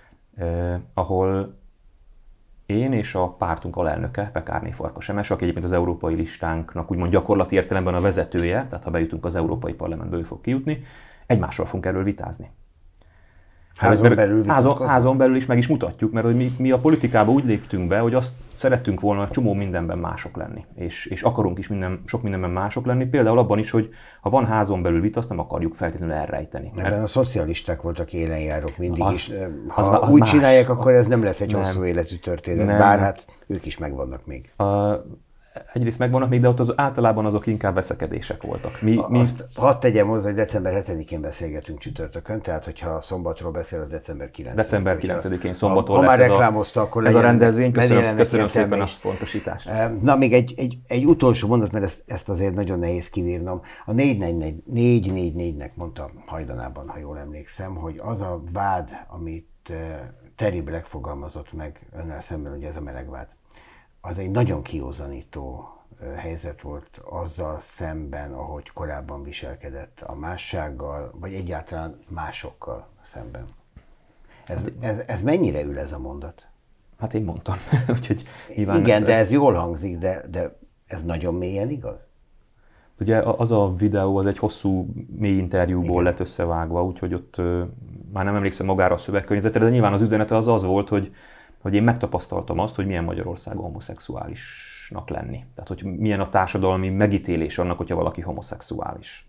Speaker 2: ahol én és a pártunk alelnöke, Pekárné Farkas Emes, aki egyébként az európai listánknak úgymond gyakorlati értelemben a vezetője, tehát ha bejutunk az Európai Parlamentbe, ő fog kijutni, egymással fogunk erről vitázni.
Speaker 1: Házon belül
Speaker 2: házon, házon belül is meg is mutatjuk, mert hogy mi, mi a politikába úgy léptünk be, hogy azt szerettünk volna csomó mindenben mások lenni. És, és akarunk is minden, sok mindenben mások lenni. Például abban is, hogy ha van házon belül vita, azt nem akarjuk feltétlenül elrejteni.
Speaker 1: Ebben mert... a szocialisták voltak élenjárók mindig
Speaker 2: az,
Speaker 1: is. Ha
Speaker 2: az, az
Speaker 1: úgy
Speaker 2: más.
Speaker 1: csinálják, akkor ez nem lesz egy
Speaker 2: nem.
Speaker 1: hosszú életű történet.
Speaker 2: Nem.
Speaker 1: Bár hát ők is megvannak még.
Speaker 2: A, egyrészt megvannak még, de ott az általában azok inkább veszekedések voltak. Mi, mi...
Speaker 1: Azt hadd tegyem hozzá, hogy december hetedikén beszélgetünk csütörtökön, tehát hogyha szombatról beszél, az december kilencedikén.
Speaker 2: december kilencedikén szombaton
Speaker 1: ha,
Speaker 2: lesz
Speaker 1: ha már
Speaker 2: ez,
Speaker 1: reklámozta,
Speaker 2: a,
Speaker 1: akkor
Speaker 2: ez
Speaker 1: legyen,
Speaker 2: a rendezvény. Köszönöm, köszönöm szépen a
Speaker 1: is.
Speaker 2: pontosítást.
Speaker 1: Na, még egy, egy, egy utolsó mondat, mert ezt, ezt azért nagyon nehéz kivírnom. A négy négy négynek mondta hajdanában, ha jól emlékszem, hogy az a vád, amit Terry Black fogalmazott meg önnel szemben, hogy ez a melegvád, az egy nagyon kiózanító helyzet volt azzal szemben, ahogy korábban viselkedett a mássággal, vagy egyáltalán másokkal szemben. Ez, ez, ez mennyire ül ez a mondat?
Speaker 2: Hát én mondtam. Úgyhogy
Speaker 1: igen, ez de ez jól hangzik, de, de ez nagyon mélyen igaz?
Speaker 2: Ugye az a videó az egy hosszú, mély interjúból igen. lett összevágva, úgyhogy ott uh, már nem emlékszem magára a szövegkörnyezetre, de nyilván az üzenete az az volt, hogy, hogy én megtapasztaltam azt, hogy milyen Magyarországon homoszexuálisnak lenni. Tehát, hogy milyen a társadalmi megítélés annak, hogyha valaki homoszexuális.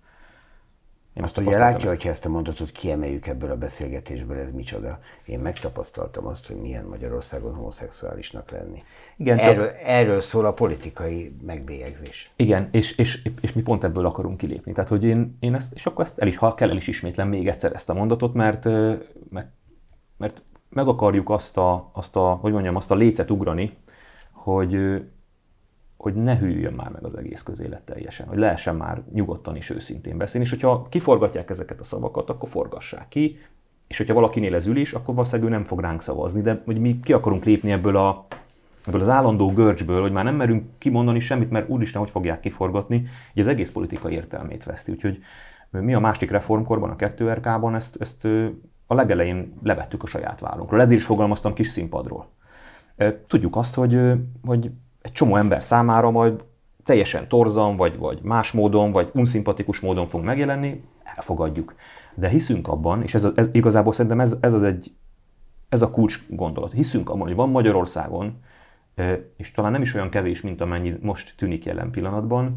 Speaker 1: Én azt ugye látja, hogyha ezt a mondatot kiemeljük ebből a beszélgetésből, ez micsoda. Én megtapasztaltam azt, hogy milyen Magyarországon homoszexuálisnak lenni. Igen, erről, csak... erről szól a politikai megbélyegzés.
Speaker 2: Igen, és, és, és mi pont ebből akarunk kilépni. Tehát, hogy én, én ezt, és akkor ezt el is, ha kell, el is ismétlem még egyszer ezt a mondatot, mert, mert, mert meg akarjuk azt a, azt a, hogy mondjam, azt a lécet ugrani, hogy, hogy ne hűljön már meg az egész közélet teljesen, hogy lehessen már nyugodtan és őszintén beszélni, és hogyha kiforgatják ezeket a szavakat, akkor forgassák ki, és hogyha valakinél ez ül is, akkor valószínűleg ő nem fog ránk szavazni, de hogy mi ki akarunk lépni ebből, a, ebből az állandó görcsből, hogy már nem merünk kimondani semmit, mert úristen, hogy fogják kiforgatni, így az egész politika értelmét veszti. Úgyhogy mi a másik reformkorban, a kettő er ká-ban ezt, ezt a legelején levettük a saját vállunkról. Ezért is fogalmaztam kis színpadról. Tudjuk azt, hogy, hogy egy csomó ember számára majd teljesen torzan, vagy, vagy más módon, vagy unszimpatikus módon fog megjelenni, elfogadjuk. De hiszünk abban, és ez, ez igazából szerintem ez, ez, az egy, ez a kulcs gondolat. Hiszünk abban, hogy van Magyarországon, és talán nem is olyan kevés, mint amennyi most tűnik jelen pillanatban,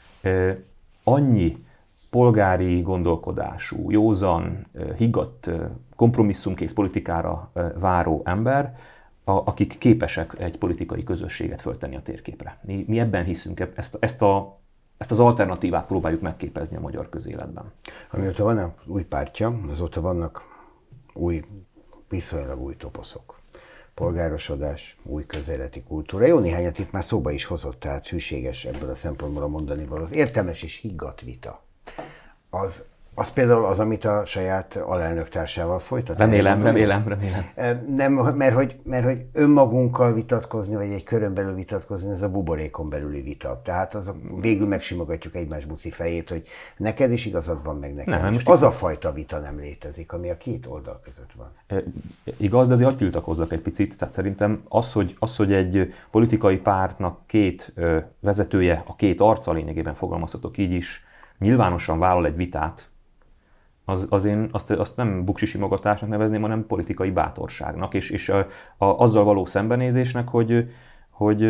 Speaker 2: annyi polgári gondolkodású, józan, higgadt, kompromisszumkész politikára váró ember, A, akik képesek egy politikai közösséget föltenni a térképre. Mi, mi ebben hiszünk, ezt, ezt, a, ezt az alternatívát próbáljuk megképezni a magyar közéletben.
Speaker 1: Amióta van az új pártja, azóta vannak új, viszonylag új toposzok. Polgárosodás, új közéleti kultúra. Jó néhányat itt már szóba is hozott, tehát hűséges ebből a szempontból a mondani való. Az értelmes és higgadt vita. Az Az például az, amit a saját alelnöktársával folytat.
Speaker 2: Remélem, remélem, remélem.
Speaker 1: Nem, mert hogy, mert hogy önmagunkkal vitatkozni, vagy egy körön belül vitatkozni, ez a buborékon belüli vita. Tehát az, végül megsimogatjuk egymás buci fejét, hogy neked is igazad van, meg nekem nem, is. Az a fajta vita nem létezik, ami a két oldal között van.
Speaker 2: E, igaz, de azért hadd tiltakozzak egy picit. Tehát szerintem az, hogy, az, hogy egy politikai pártnak két ö, vezetője, a két arca lényegében fogalmazhatok így is, nyilvánosan vállal egy vitát, Az, az én azt, azt nem buksisimogatásnak nevezném, hanem politikai bátorságnak, és, és a, a, azzal való szembenézésnek, hogy, hogy,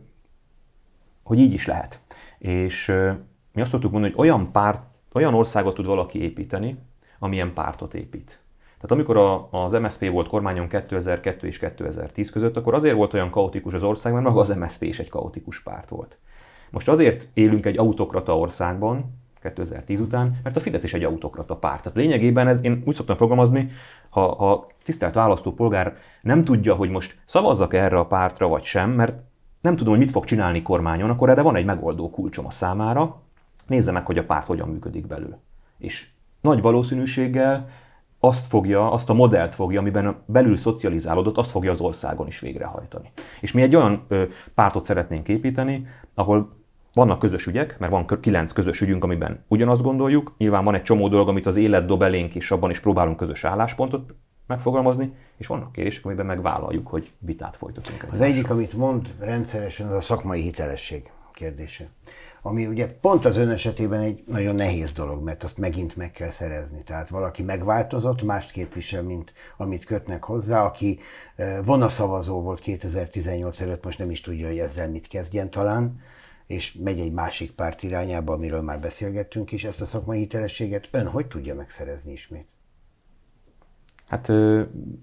Speaker 2: hogy így is lehet. És mi azt szoktuk mondani, hogy olyan, párt, olyan országot tud valaki építeni, amilyen pártot épít. Tehát amikor a, az em es zé pé volt kormányon kétezer-kettő és kétezer-tíz között, akkor azért volt olyan kaotikus az ország, mert maga az em es zé pé is egy kaotikus párt volt. Most azért élünk egy autokrata országban, kétezer-tíz után, mert a Fidesz is egy autokrata párt. Tehát lényegében ez, én úgy szoktam fogalmazni, ha, ha tisztelt választópolgár nem tudja, hogy most szavazzak erre a pártra vagy sem, mert nem tudom, hogy mit fog csinálni kormányon, akkor erre van egy megoldó kulcsom a számára, nézze meg, hogy a párt hogyan működik belül. És nagy valószínűséggel azt fogja, azt a modellt fogja, amiben belül szocializálódott, azt fogja az országon is végrehajtani. És mi egy olyan ö, pártot szeretnénk építeni, ahol vannak közös ügyek, mert van kilenc közös ügyünk, amiben ugyanazt gondoljuk. Nyilván van egy csomó dolog, amit az élet dob elénk, és abban is próbálunk közös álláspontot megfogalmazni, és vannak kérések, amiben megvállaljuk, hogy vitát folytatunk.
Speaker 1: Az egyik, amit mond rendszeresen, az a szakmai hitelesség kérdése. Ami ugye pont az ön esetében egy nagyon nehéz dolog, mert azt megint meg kell szerezni. Tehát valaki megváltozott, mást képvisel, mint amit kötnek hozzá, aki vonaszavazó volt kétezer-tizennyolc előtt, most nem is tudja, hogy ezzel mit kezdjen talán, és megy egy másik párt irányába, amiről már beszélgettünk is, ezt a szakmai hitelességet ön hogy tudja megszerezni ismét?
Speaker 2: Hát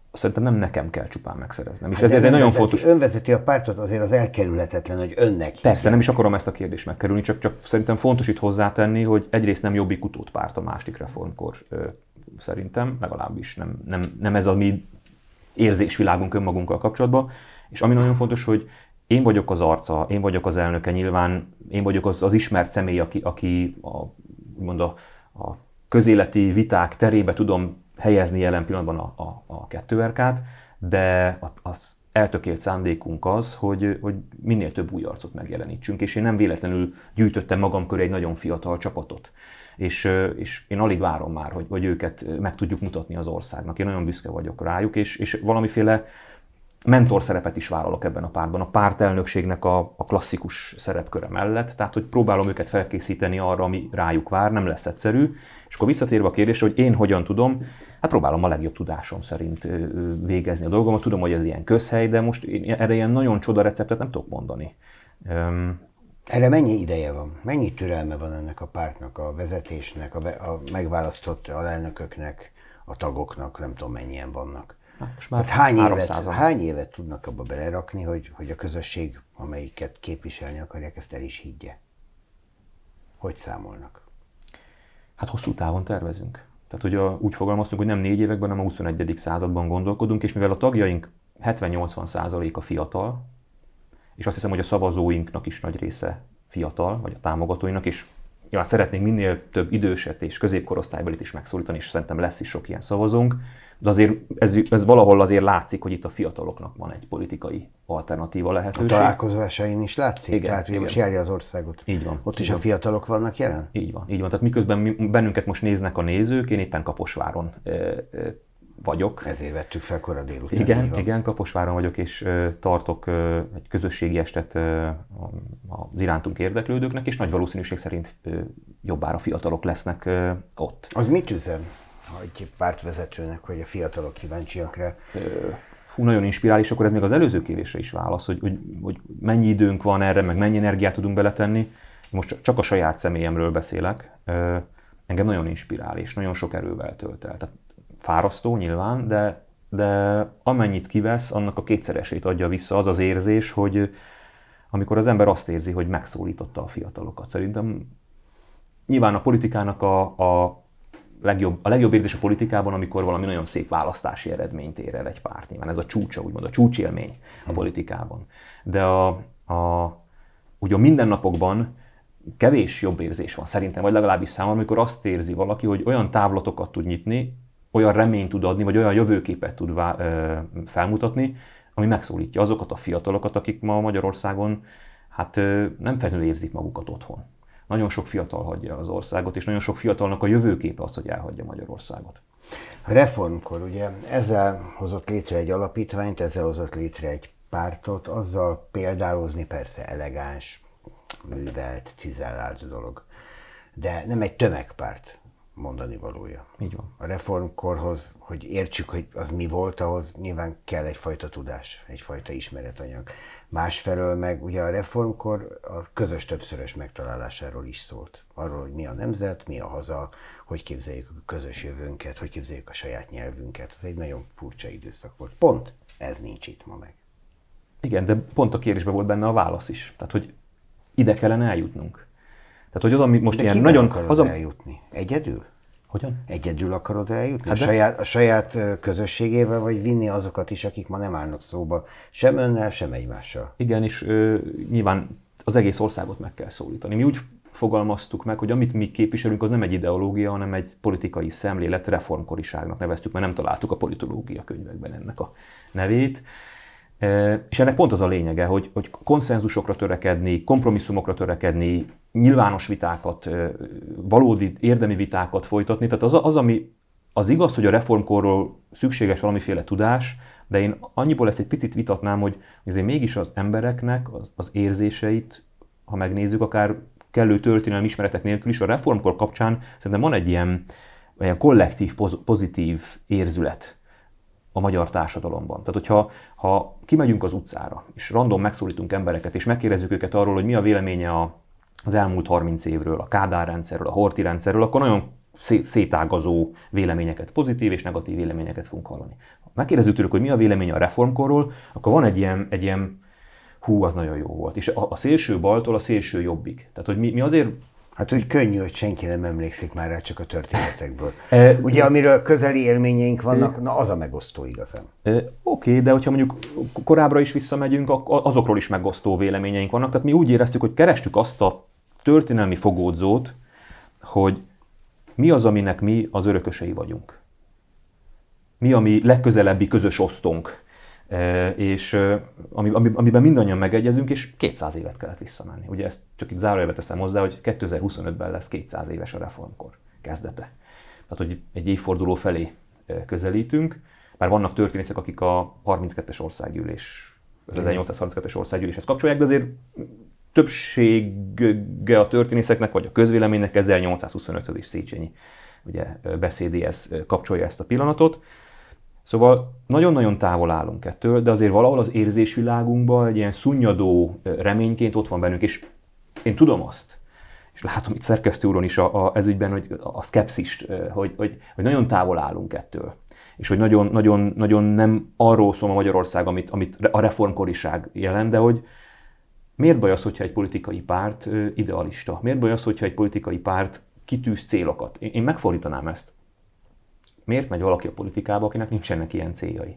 Speaker 2: szerintem nem nekem kell csupán megszereznem. És
Speaker 1: hát
Speaker 2: ez, ez egy nagyon
Speaker 1: önvezeti,
Speaker 2: fontos...
Speaker 1: Önvezeti a pártot, azért az elkerülhetetlen, hogy önnek.
Speaker 2: Persze, nem is akarom ezt a kérdést megkerülni, csak, csak szerintem fontos itt hozzátenni, hogy egyrészt nem Jobbik utódpárt a második reformkor szerintem, legalábbis nem, nem, nem ez a mi érzésvilágunk önmagunkkal kapcsolatban. És ami nagyon fontos, hogy én vagyok az arca, én vagyok az elnöke, nyilván én vagyok az, az ismert személy, aki, aki a, úgymond a, a közéleti viták terébe tudom helyezni jelen pillanatban a, a, a kettő er ká-t, de az eltökélt szándékunk az, hogy, hogy minél több új arcot megjelenítsünk, és én nem véletlenül gyűjtöttem magam köré egy nagyon fiatal csapatot. És, és én alig várom már, hogy, hogy őket meg tudjuk mutatni az országnak. Én nagyon büszke vagyok rájuk, és, és valamiféle mentor szerepet is vállalok ebben a pártban, a pártelnökségnek a, a klasszikus szerepköre mellett, tehát hogy próbálom őket felkészíteni arra, ami rájuk vár, nem lesz egyszerű. És akkor visszatérve a kérdésre, hogy én hogyan tudom, hát próbálom a legjobb tudásom szerint végezni a dolgomat. Tudom, hogy ez ilyen közhely, de most én erre ilyen nagyon csoda receptet nem tudok mondani. Um,
Speaker 1: Erre mennyi ideje van? Mennyi türelme van ennek a pártnak, a vezetésnek, a, a megválasztott alelnököknek, a tagoknak, nem tudom mennyien vannak?
Speaker 2: Most már
Speaker 1: hát hány, évet, hány évet tudnak abba belerakni, hogy, hogy a közösség, amelyiket képviselni akarják, ezt el is higgye? Hogy számolnak?
Speaker 2: Hát hosszú távon tervezünk. Tehát ugye úgy fogalmaztunk, hogy nem négy években, hanem a huszonegyedik században gondolkodunk, és mivel a tagjaink hetven-nyolcvan százaléka fiatal, és azt hiszem, hogy a szavazóinknak is nagy része fiatal, vagy a támogatóinak, és nyilván szeretnénk minél több időset és középkorosztálybelit is megszólítani, és szerintem lesz is sok ilyen szavazónk, de azért ez, ez valahol azért látszik, hogy itt a fiataloknak van egy politikai alternatíva lehetőség.
Speaker 1: A találkozásain is látszik?
Speaker 2: Igen,
Speaker 1: tehát ugye most járja az országot.
Speaker 2: Így van.
Speaker 1: Ott
Speaker 2: így
Speaker 1: is
Speaker 2: van.
Speaker 1: A fiatalok vannak jelen?
Speaker 2: Így van. Így van. Tehát miközben mi, bennünket most néznek a nézők, én éppen Kaposváron e, e, vagyok.
Speaker 1: Ezért vettük fel kora délután.
Speaker 2: Igen, igen, Kaposváron vagyok, és e, tartok e, egy közösségi estet e, az irántunk érdeklődőknek, és nagy valószínűség szerint e, jobbára fiatalok lesznek e, ott.
Speaker 1: Az mit üzen egy pártvezetőnek, hogy a fiatalok kíváncsiak rá?
Speaker 2: Hú, nagyon inspirál, és akkor ez még az előző kérdésre is válasz, hogy, hogy, hogy mennyi időnk van erre, meg mennyi energiát tudunk beletenni. Most csak a saját személyemről beszélek. Engem nagyon inspirál, és nagyon sok erővel tölt el. Tehát fárasztó nyilván, de, de amennyit kivesz, annak a kétszeresét adja vissza az az érzés, hogy amikor az ember azt érzi, hogy megszólította a fiatalokat. Szerintem nyilván a politikának a, a Legjobb, a legjobb érzés a politikában, amikor valami nagyon szép választási eredményt ér el egy párt. Nyilván ez a csúcsa, úgymond a csúcsélmény a politikában. De a, a, ugye a mindennapokban kevés jobb érzés van szerintem, vagy legalábbis számomra, amikor azt érzi valaki, hogy olyan távlatokat tud nyitni, olyan reményt tud adni, vagy olyan jövőképet tud vá, ö, felmutatni, ami megszólítja azokat a fiatalokat, akik ma Magyarországon hát ö, nem feltétlenül érzik magukat otthon. Nagyon sok fiatal hagyja az országot, és nagyon sok fiatalnak a jövőképe az, hogy elhagyja Magyarországot.
Speaker 1: A reformkor ugye ezzel hozott létre egy alapítványt, ezzel hozott létre egy pártot, azzal példálozni persze elegáns, művelt, cizellált dolog. De nem egy tömegpárt mondani valója.
Speaker 2: Így van.
Speaker 1: A reformkorhoz, hogy értsük, hogy az mi volt, ahhoz nyilván kell egyfajta tudás, egyfajta ismeretanyag. Másfelől meg ugye a reformkor a közös többszörös megtalálásáról is szólt. Arról, hogy mi a nemzet, mi a haza, hogy képzeljük a közös jövőnket, hogy képzeljük a saját nyelvünket. Ez egy nagyon furcsa időszak volt. Pont ez nincs itt ma meg.
Speaker 2: Igen, de pont a kérdésben volt benne a válasz is. Tehát, hogy ide kellene eljutnunk. Tehát, hogy oda mi most
Speaker 1: de
Speaker 2: ilyen
Speaker 1: kivel
Speaker 2: nagyon...
Speaker 1: akarod
Speaker 2: az a...
Speaker 1: eljutni? Egyedül?
Speaker 2: Hogyan?
Speaker 1: Egyedül akarod eljutni?
Speaker 2: Hát
Speaker 1: a,
Speaker 2: de...
Speaker 1: saját, a saját közösségével, vagy vinni azokat is, akik ma nem állnak szóba, sem önnel, sem egymással?
Speaker 2: Igen, és ö, nyilván az egész országot meg kell szólítani. Mi úgy fogalmaztuk meg, hogy amit mi képviselünk, az nem egy ideológia, hanem egy politikai szemlélet, reformkoriságnak neveztük, mert nem találtuk a politológia könyvekben ennek a nevét. És ennek pont az a lényege, hogy, hogy konszenzusokra törekedni, kompromisszumokra törekedni, nyilvános vitákat, valódi érdemi vitákat folytatni. Tehát az, az, ami az igaz, hogy a reformkorról szükséges valamiféle tudás, de én annyiból ezt egy picit vitatnám, hogy azért mégis az embereknek az, az érzéseit, ha megnézzük, akár kellő történelmi ismeretek nélkül is, a reformkor kapcsán szerintem van egy ilyen, ilyen kollektív, pozitív érzület a magyar társadalomban. Tehát, hogyha ha kimegyünk az utcára, és random megszólítunk embereket, és megkérdezzük őket arról, hogy mi a véleménye a, az elmúlt harminc évről, a Kádár rendszerről, a Horthy rendszerről, akkor nagyon szétágazó véleményeket, pozitív és negatív véleményeket fogunk hallani. Ha megkérdezzük tőlük, hogy mi a vélemény a reformkorról, akkor van egy ilyen, egy ilyen hú, az nagyon jó volt. És a, a szélső baltól a szélső jobbig. Tehát, hogy mi, mi azért...
Speaker 1: Hát, hogy könnyű, hogy senki nem emlékszik már rá csak a történetekből. e, Ugye, amiről közeli élményeink vannak, e, na az a megosztó igazán.
Speaker 2: E, Oké, okay, de hogyha mondjuk korábbra is visszamegyünk, azokról is megosztó véleményeink vannak. Tehát mi úgy éreztük, hogy kerestük azt a történelmi fogódzót, hogy mi az, aminek mi az örökösei vagyunk. Mi a mi legközelebbi közös osztónk. És amiben mindannyian megegyezünk, és kétszáz évet kellett visszamenni. Ugye ezt csak itt zárójelbe teszem hozzá, hogy kétezer-huszonötben lesz kétszáz éves a reformkor kezdete. Tehát, hogy egy évforduló felé közelítünk, bár vannak történészek, akik a harminckettes országgyűlés, az ezernyolcszázharminckettes országgyűléshez kapcsolják, de azért többsége a történészeknek, vagy a közvéleménynek ezernyolcszázhuszonöthöz is Széchenyi ugye, beszédéhez kapcsolja ezt a pillanatot. Szóval nagyon-nagyon távol állunk ettől, de azért valahol az érzésvilágunkban egy ilyen szunnyadó reményként ott van bennünk, és én tudom azt, és látom itt szerkesztő úron is a, a, ez ügyben, hogy a szkepszist, hogy, hogy, hogy nagyon távol állunk ettől, és hogy nagyon, nagyon, nagyon nem arról szól a Magyarország, amit, amit a reformkoriság jelent, de hogy miért baj az, hogyha egy politikai párt idealista? Miért baj az, hogyha egy politikai párt kitűz célokat? Én, én megfordítanám ezt. Miért megy valaki a politikába, akinek nincsenek ilyen céljai?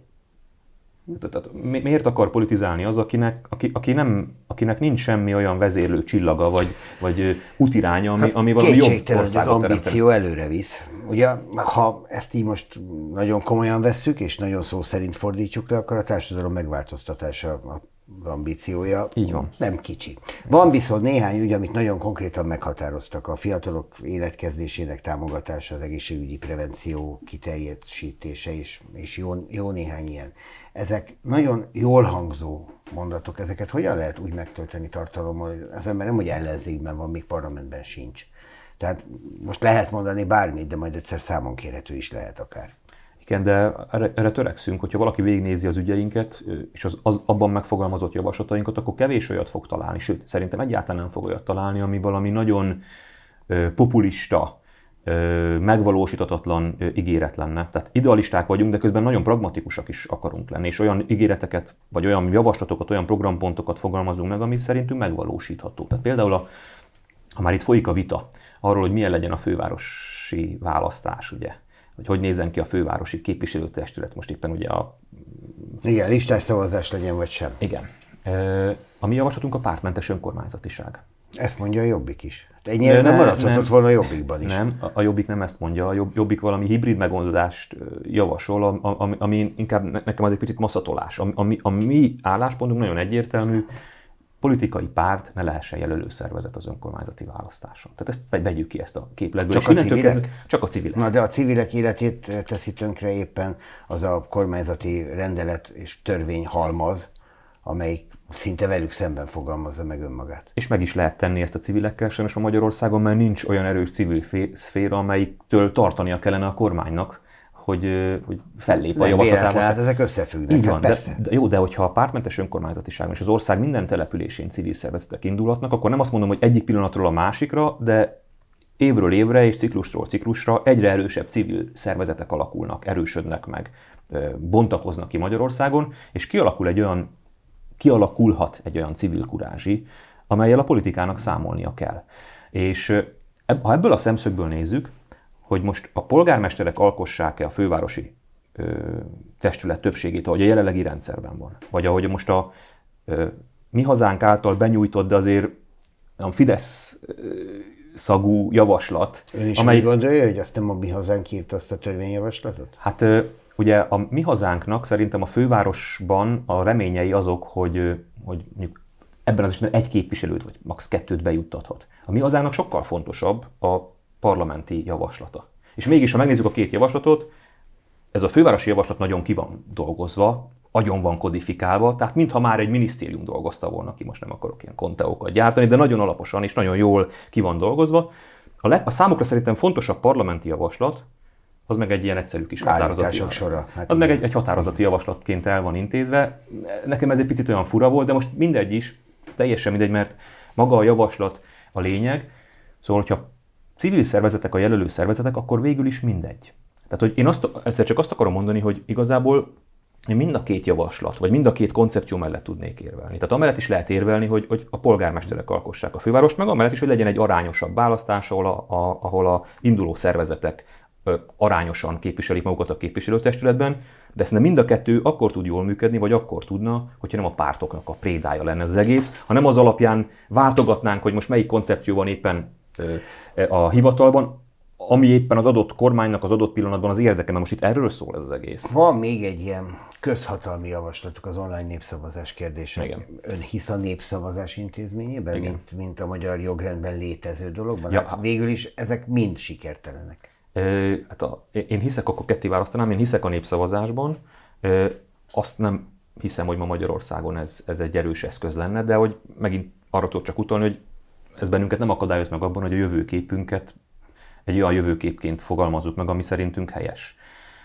Speaker 2: Tehát, miért akar politizálni az, akinek, aki, aki nem, akinek nincs semmi olyan vezérlő csillaga, vagy, vagy útiránya, ami, hát ami valami jobb országot
Speaker 1: az ambíció előre visz. Ugye, ha ezt így most nagyon komolyan vesszük, és nagyon szó szerint fordítjuk le, akkor a társadalom megváltoztatása az ambíciója
Speaker 2: így van.
Speaker 1: Nem kicsi. Van viszont néhány ügy, amit nagyon konkrétan meghatároztak. A fiatalok életkezdésének támogatása, az egészségügyi prevenció kiterjesztése, és, és jó, jó néhány ilyen. Ezek nagyon jól hangzó mondatok, ezeket hogyan lehet úgy megtölteni tartalommal, hogy az ember nem, hogy ellenzékben van, még parlamentben sincs. Tehát most lehet mondani bármit, de majd egyszer számon kérhető is lehet akár.
Speaker 2: Igen, de erre, erre törekszünk, hogyha valaki végignézi az ügyeinket, és az, az abban megfogalmazott javaslatainkat, akkor kevés olyat fog találni, sőt, szerintem egyáltalán nem fog olyat találni, ami valami nagyon ö, populista, ö, megvalósíthatatlan ö, ígéret lenne. Tehát idealisták vagyunk, de közben nagyon pragmatikusak is akarunk lenni, és olyan ígéreteket, vagy olyan javaslatokat, olyan programpontokat fogalmazunk meg, ami szerintünk megvalósítható. Tehát például, a, ha már itt folyik a vita arról, hogy milyen legyen a fővárosi választás, ugye, hogy hogy nézzen ki a fővárosi képviselőtestület, most éppen ugye a...
Speaker 1: Igen, listás szavazás legyen, vagy sem.
Speaker 2: Igen. A mi javaslatunk a pártmentes önkormányzatiság.
Speaker 1: Ezt mondja a Jobbik is. Ennyire nem maradhatott volna a Jobbikban is.
Speaker 2: Nem, a Jobbik nem ezt mondja. A Jobbik valami hibrid megoldást javasol, ami, ami inkább nekem az egy picit maszatolás. A, a, a mi álláspontunk nagyon egyértelmű, politikai párt ne lehessen jelölő szervezet az önkormányzati választáson. Tehát ezt vegyük ki, ezt a képletből.
Speaker 1: Csak a civilek? Kezdve,
Speaker 2: csak a civilek.
Speaker 1: Na, de a civilek életét teszi tönkre éppen az a kormányzati rendelet és törvény halmaz, amelyik szinte velük szemben fogalmazza meg önmagát.
Speaker 2: És meg is lehet tenni ezt a civilekkel, sajnos a Magyarországon, mert nincs olyan erős civil szféra, amelyiktől tartania kellene a kormánynak, hogy, hogy fellép a javaslatába.
Speaker 1: Hát ezek összefüggnek,
Speaker 2: így van,
Speaker 1: hát persze.
Speaker 2: De, de jó, de hogyha a pártmentes önkormányzatiságon és az ország minden településén civil szervezetek indulhatnak, akkor nem azt mondom, hogy egyik pillanatról a másikra, de évről évre és ciklusról ciklusra egyre erősebb civil szervezetek alakulnak, erősödnek meg, bontakoznak ki Magyarországon, és kialakul egy olyan, kialakulhat egy olyan civil kurázsi, amellyel a politikának számolnia kell. És ha ebből a szemszögből nézzük, hogy most a polgármesterek alkossák-e a fővárosi ö, testület többségét, ahogy a jelenlegi rendszerben van, vagy ahogy most a ö, Mi Hazánk által benyújtott, de azért a Fidesz ö, szagú javaslat.
Speaker 1: Ön is amely... úgy gondolja, hogy azt nem a Mi Hazánk írt azt a törvényjavaslatot?
Speaker 2: Hát ö, ugye a Mi Hazánknak szerintem a fővárosban a reményei azok, hogy, ö, hogy mondjuk ebben az esetben egy képviselőt, vagy max. kettőt bejuttathat. A Mi Hazánknak sokkal fontosabb a parlamenti javaslata. És mégis, ha megnézzük a két javaslatot, ez a fővárosi javaslat nagyon ki van dolgozva, agyon van kodifikálva, tehát mintha már egy minisztérium dolgozta volna ki, most nem akarok ilyen konteókat gyártani, de nagyon alaposan és nagyon jól ki van dolgozva. A, le, a számukra szerintem fontosabb parlamenti javaslat, az meg egy ilyen egyszerű kis határozati
Speaker 1: sora. Hát
Speaker 2: az meg egy, egy határozati javaslatként el van intézve. Nekem ez egy picit olyan fura volt, de most mindegy is, teljesen mindegy, mert maga a javaslat a lényeg. Szóval, hogyha civil szervezetek, a jelölő szervezetek, akkor végül is mindegy. Tehát, hogy én azt, ezt csak azt akarom mondani, hogy igazából én mind a két javaslat, vagy mind a két koncepció mellett tudnék érvelni. Tehát amellett is lehet érvelni, hogy, hogy a polgármesterek alkossák a fővárost, meg amellett is, hogy legyen egy arányosabb választás, ahol a, a, ahol a induló szervezetek ö, arányosan képviselik magukat a képviselőtestületben, de ezt mind a kettő akkor tud jól működni, vagy akkor tudna, hogyha nem a pártoknak a prédája lenne az egész, hanem az alapján váltogatnánk, hogy most melyik koncepció van éppen ö, a hivatalban, ami éppen az adott kormánynak az adott pillanatban az érdeke, mert most itt erről szól ez az egész.
Speaker 1: Van még egy ilyen közhatalmi javaslatuk az online népszavazás kérdése. Igen. Ön hisz a népszavazás intézményében, mint, mint a magyar jogrendben létező dologban? Ja, hát végül is ezek mind sikertelenek.
Speaker 2: E, hát a, én hiszek, akkor ketté választanám, én hiszek a népszavazásban. E, azt nem hiszem, hogy ma Magyarországon ez, ez egy erős eszköz lenne, de hogy megint arra tudok csak utalni, hogy ez bennünket nem akadályoz meg abban, hogy a jövőképünket egy olyan jövőképként fogalmazzuk meg, ami szerintünk helyes.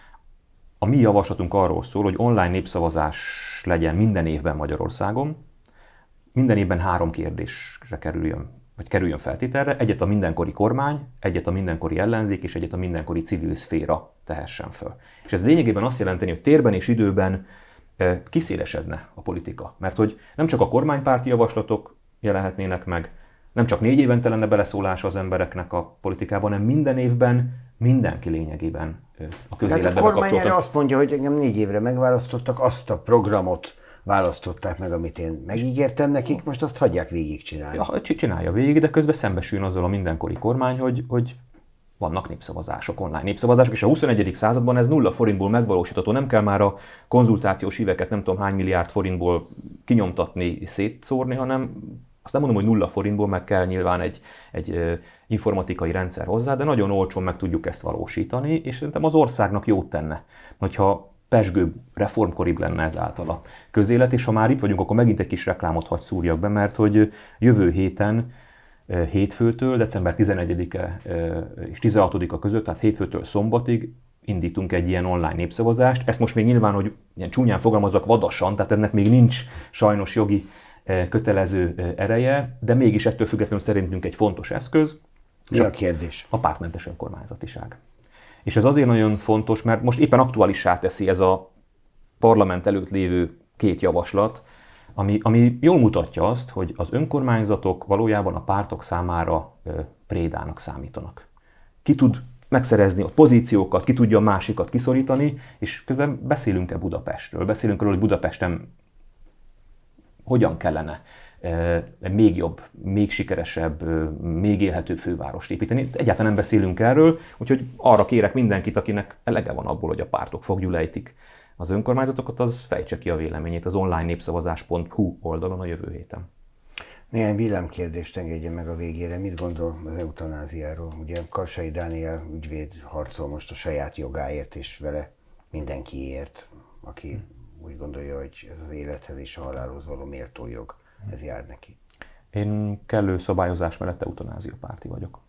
Speaker 2: A mi javaslatunk arról szól, hogy online népszavazás legyen minden évben Magyarországon, minden évben három kérdésre kerüljön, vagy kerüljön feltételre, egyet a mindenkori kormány, egyet a mindenkori ellenzék, és egyet a mindenkori civil szféra tehessen föl. És ez lényegében azt jelenteni, hogy térben és időben kiszélesedne a politika. Mert hogy nem csak a kormánypárti javaslatok jelenhetnének meg, nem csak négy évente lenne beleszólása az embereknek a politikában, hanem minden évben mindenki lényegében a közéletbe
Speaker 1: bekapcsolódott. A kormány erre azt mondja, hogy engem négy évre megválasztottak, azt a programot választották meg, amit én megígértem nekik, most azt hagyják végigcsinálni.
Speaker 2: Ja, csinálja végig, de közben szembesüljön azzal a mindenkori kormány, hogy, hogy vannak népszavazások, online népszavazások, és a huszonegyedik században ez nulla forintból megvalósítható, nem kell már a konzultációs éveket nem tudom hány milliárd forintból kinyomtatni, szétszórni, hanem azt nem mondom, hogy nulla forintból meg kell nyilván egy, egy informatikai rendszer hozzá, de nagyon olcsón meg tudjuk ezt valósítani, és szerintem az országnak jót tenne, hogyha pezsgőbb, reformkoribb lenne ezáltal a közélet, és ha már itt vagyunk, akkor megint egy kis reklámot hadd szúrjak be, mert hogy jövő héten, hétfőtől, december tizenegyedike és tizenhatodika között, tehát hétfőtől szombatig indítunk egy ilyen online népszavazást. Ezt most még nyilván, hogy ilyen csúnyán fogalmazzak, vadasan, tehát ennek még nincs sajnos jogi kötelező ereje, de mégis ettől függetlenül szerintünk egy fontos eszköz.
Speaker 1: Mi a kérdés?
Speaker 2: A pártmentes önkormányzatiság. És ez azért nagyon fontos, mert most éppen aktuálissá teszi ez a parlament előtt lévő két javaslat, ami, ami jól mutatja azt, hogy az önkormányzatok valójában a pártok számára prédának számítanak. Ki tud megszerezni a pozíciókat, ki tudja a másikat kiszorítani, és közben beszélünk-e Budapestről, beszélünk arról, hogy Budapesten hogyan kellene még jobb, még sikeresebb, még élhetőbb fővárost építeni. Egyáltalán nem beszélünk erről, úgyhogy arra kérek mindenkit, akinek elege van abból, hogy a pártok foglyulejtik az önkormányzatokat, az fejtse ki a véleményét az online népszavazás pont hu oldalon a jövő héten.
Speaker 1: Néhány villámkérdést engedjen meg a végére. Mit gondol az eutanáziáról? Ugye Karsai Dániel ügyvéd harcol most a saját jogáért, és vele mindenkiért, aki úgy gondolja, hogy ez az élethez és a halálhoz való méltó jog, ez jár neki.
Speaker 2: Én kellő szabályozás mellett eutanázia párti vagyok.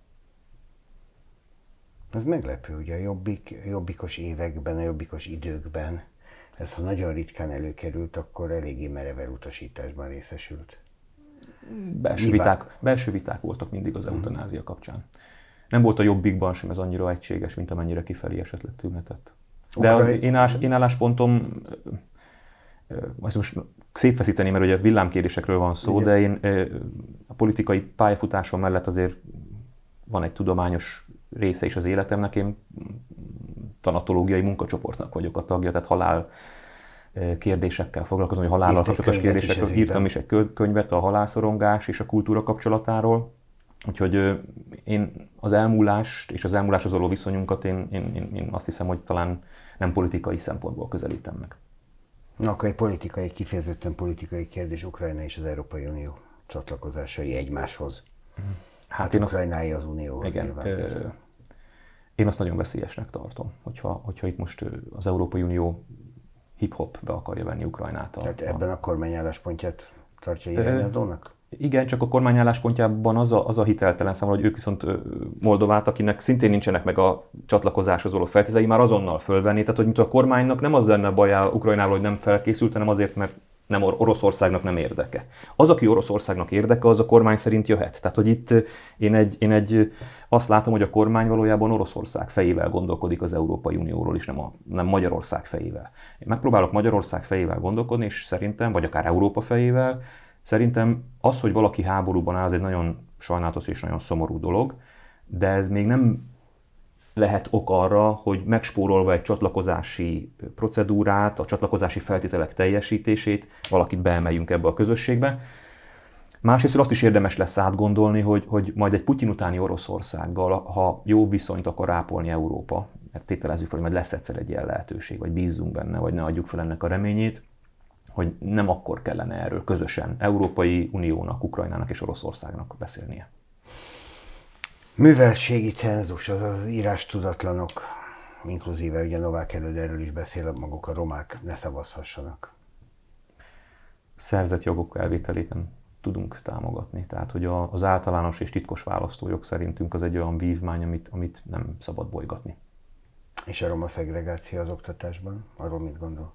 Speaker 1: Ez meglepő, ugye a jobbik, jobbikos években, a jobbikos időkben, ez ha nagyon ritkán előkerült, akkor eléggé merev elutasításban részesült.
Speaker 2: Belső viták, belső viták voltak mindig az eutanázia kapcsán. Nem volt a jobbikban sem ez annyira egységes, mint amennyire kifelé esetleg tűnhetett. De az én, állás, én álláspontom, most szétfeszíteni, mert ugye villámkérdésekről van szó, igen, de én a politikai pályafutásom mellett azért van egy tudományos része is az életemnek, én tanatológiai munkacsoportnak vagyok a tagja, tehát halál kérdésekkel foglalkozom, hogy halállal kapcsolatos kérdésekről. Írtam is egy könyvet a halálszorongás és a kultúra kapcsolatáról. Úgyhogy én az elmúlást és az elmúláshoz való viszonyunkat én, én, én, én azt hiszem, hogy talán nem politikai szempontból közelítem meg.
Speaker 1: Na, akkor egy politikai, kifejezetten politikai kérdés, Ukrajna és az Európai Unió csatlakozásai egymáshoz. Hát, hát én Ukrajnáé az Unióhoz igen, nyilván, persze. Ö,
Speaker 2: én azt nagyon veszélyesnek tartom, hogyha, hogyha itt most az Európai Unió hip-hop be akarja venni Ukrajnát. A,
Speaker 1: Tehát ebben a kormány álláspontját tartja irányadónak?
Speaker 2: Igen, csak a kormány álláspontjában az a, az a hiteltelen számomra, hogy ők viszont Moldovát, akinek szintén nincsenek meg a csatlakozáshoz való feltételei, már azonnal fölvenni. Tehát, hogy mint a kormánynak nem az lenne baja Ukrajnával, hogy nem felkészült, hanem azért, mert nem Or- Oroszországnak nem érdeke. Az, aki Oroszországnak érdeke, az a kormány szerint jöhet. Tehát, hogy itt én, egy, én egy, azt látom, hogy a kormány valójában Oroszország fejével gondolkodik az Európai Unióról is, nem, a, nem Magyarország fejével. Én megpróbálok Magyarország fejével gondolkodni, és szerintem, vagy akár Európa fejével, szerintem az, hogy valaki háborúban áll, az egy nagyon sajnálatos és nagyon szomorú dolog, de ez még nem lehet ok arra, hogy megspórolva egy csatlakozási procedúrát, a csatlakozási feltételek teljesítését, valakit beemeljünk ebbe a közösségbe. Másrészt azt is érdemes lesz átgondolni, hogy, hogy majd egy Putyin utáni Oroszországgal, ha jó viszonyt akar ápolni Európa, mert tételezzük fel, hogy majd lesz egyszer egy ilyen lehetőség, vagy bízzunk benne, vagy ne adjuk fel ennek a reményét, hogy nem akkor kellene erről közösen Európai Uniónak, Ukrajnának és Oroszországnak beszélnie.
Speaker 1: Műveltségi cenzus, azaz írástudatlanok, inkluzíve ugye Novák Előd erről is beszél, maguk a romák ne szavazhassanak.
Speaker 2: Szerzett jogok elvételét nem tudunk támogatni. Tehát, hogy az általános és titkos választójog szerintünk az egy olyan vívmány, amit, amit nem szabad bolygatni.
Speaker 1: És a roma szegregáció az oktatásban? Arról mit gondol?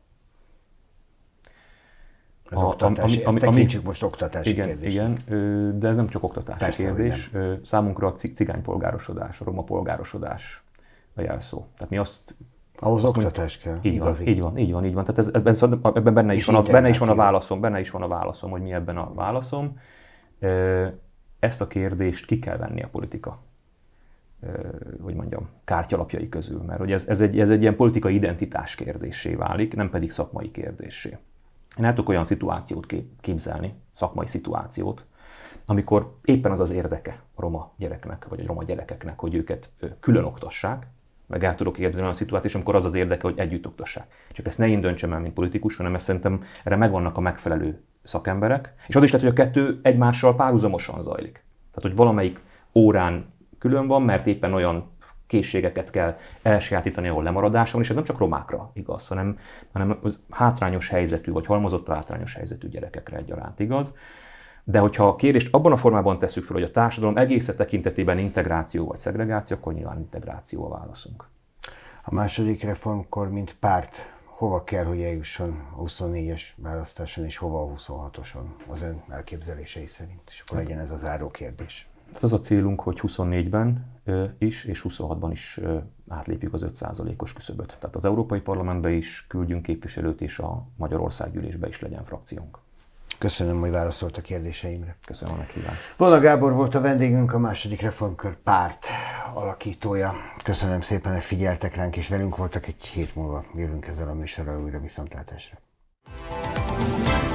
Speaker 1: Az a, oktatás, ami, ezt tekintsük ami, most oktatási
Speaker 2: igen,
Speaker 1: kérdésnek.
Speaker 2: Igen, de ez nem csak oktatási
Speaker 1: Persze,
Speaker 2: kérdés. Számunkra a cigánypolgárosodás, a roma polgárosodás a jelszó. Tehát mi azt...
Speaker 1: Ahhoz azt oktatás kell,
Speaker 2: így
Speaker 1: igazi.
Speaker 2: Van, így van, így van, így van. Tehát ez, ebben, ebben benne, is van a, benne is van a válaszom, benne is van a válaszom, hogy mi ebben a válaszom. Ezt a kérdést ki kell venni a politika, hogy mondjam, kártyalapjai közül, mert hogy ez, ez, egy, ez egy ilyen politikai identitás kérdéssé válik, nem pedig szakmai kérdéssé. Én el tudok olyan szituációt képzelni, szakmai szituációt, amikor éppen az az érdeke a roma gyereknek, vagy a roma gyerekeknek, hogy őket külön oktassák, meg el tudok képzelni olyan szituációt, amikor az az érdeke, hogy együtt oktassák. Csak ezt ne én döntsem el, mint politikus, hanem ezt szerintem erre megvannak a megfelelő szakemberek. És az is lehet, hogy a kettő egymással párhuzamosan zajlik. Tehát, hogy valamelyik órán külön van, mert éppen olyan készségeket kell elsajátítani, ahol lemaradás van, és ez nem csak romákra igaz, hanem, hanem az hátrányos helyzetű, vagy halmozott hátrányos helyzetű gyerekekre egyaránt igaz. De hogyha a kérdést abban a formában tesszük fel, hogy a társadalom egész tekintetében integráció vagy szegregáció, akkor nyilván integráció a válaszunk.
Speaker 1: A második reformkor, mint párt, hova kell, hogy eljusson a huszonnégyes választáson, és hova a huszonhatoson az ön elképzelései szerint? És akkor legyen ez a záró kérdés.
Speaker 2: Tehát az a célunk, hogy huszonnégyben is és huszonhatban is átlépjük az öt százalékos küszöböt. Tehát az Európai Parlamentbe is küldjünk képviselőt, és a Magyarországgyűlésbe is legyen frakciónk.
Speaker 1: Köszönöm, hogy válaszolt a kérdéseimre.
Speaker 2: Köszönöm a meghívást.
Speaker 1: Volna Gábor volt a vendégünk, a második reformkör párt alakítója. Köszönöm szépen, hogy figyeltek ránk, és velünk voltak. Egy hét múlva jövünk ezzel a műsorral újra, viszontlátásra.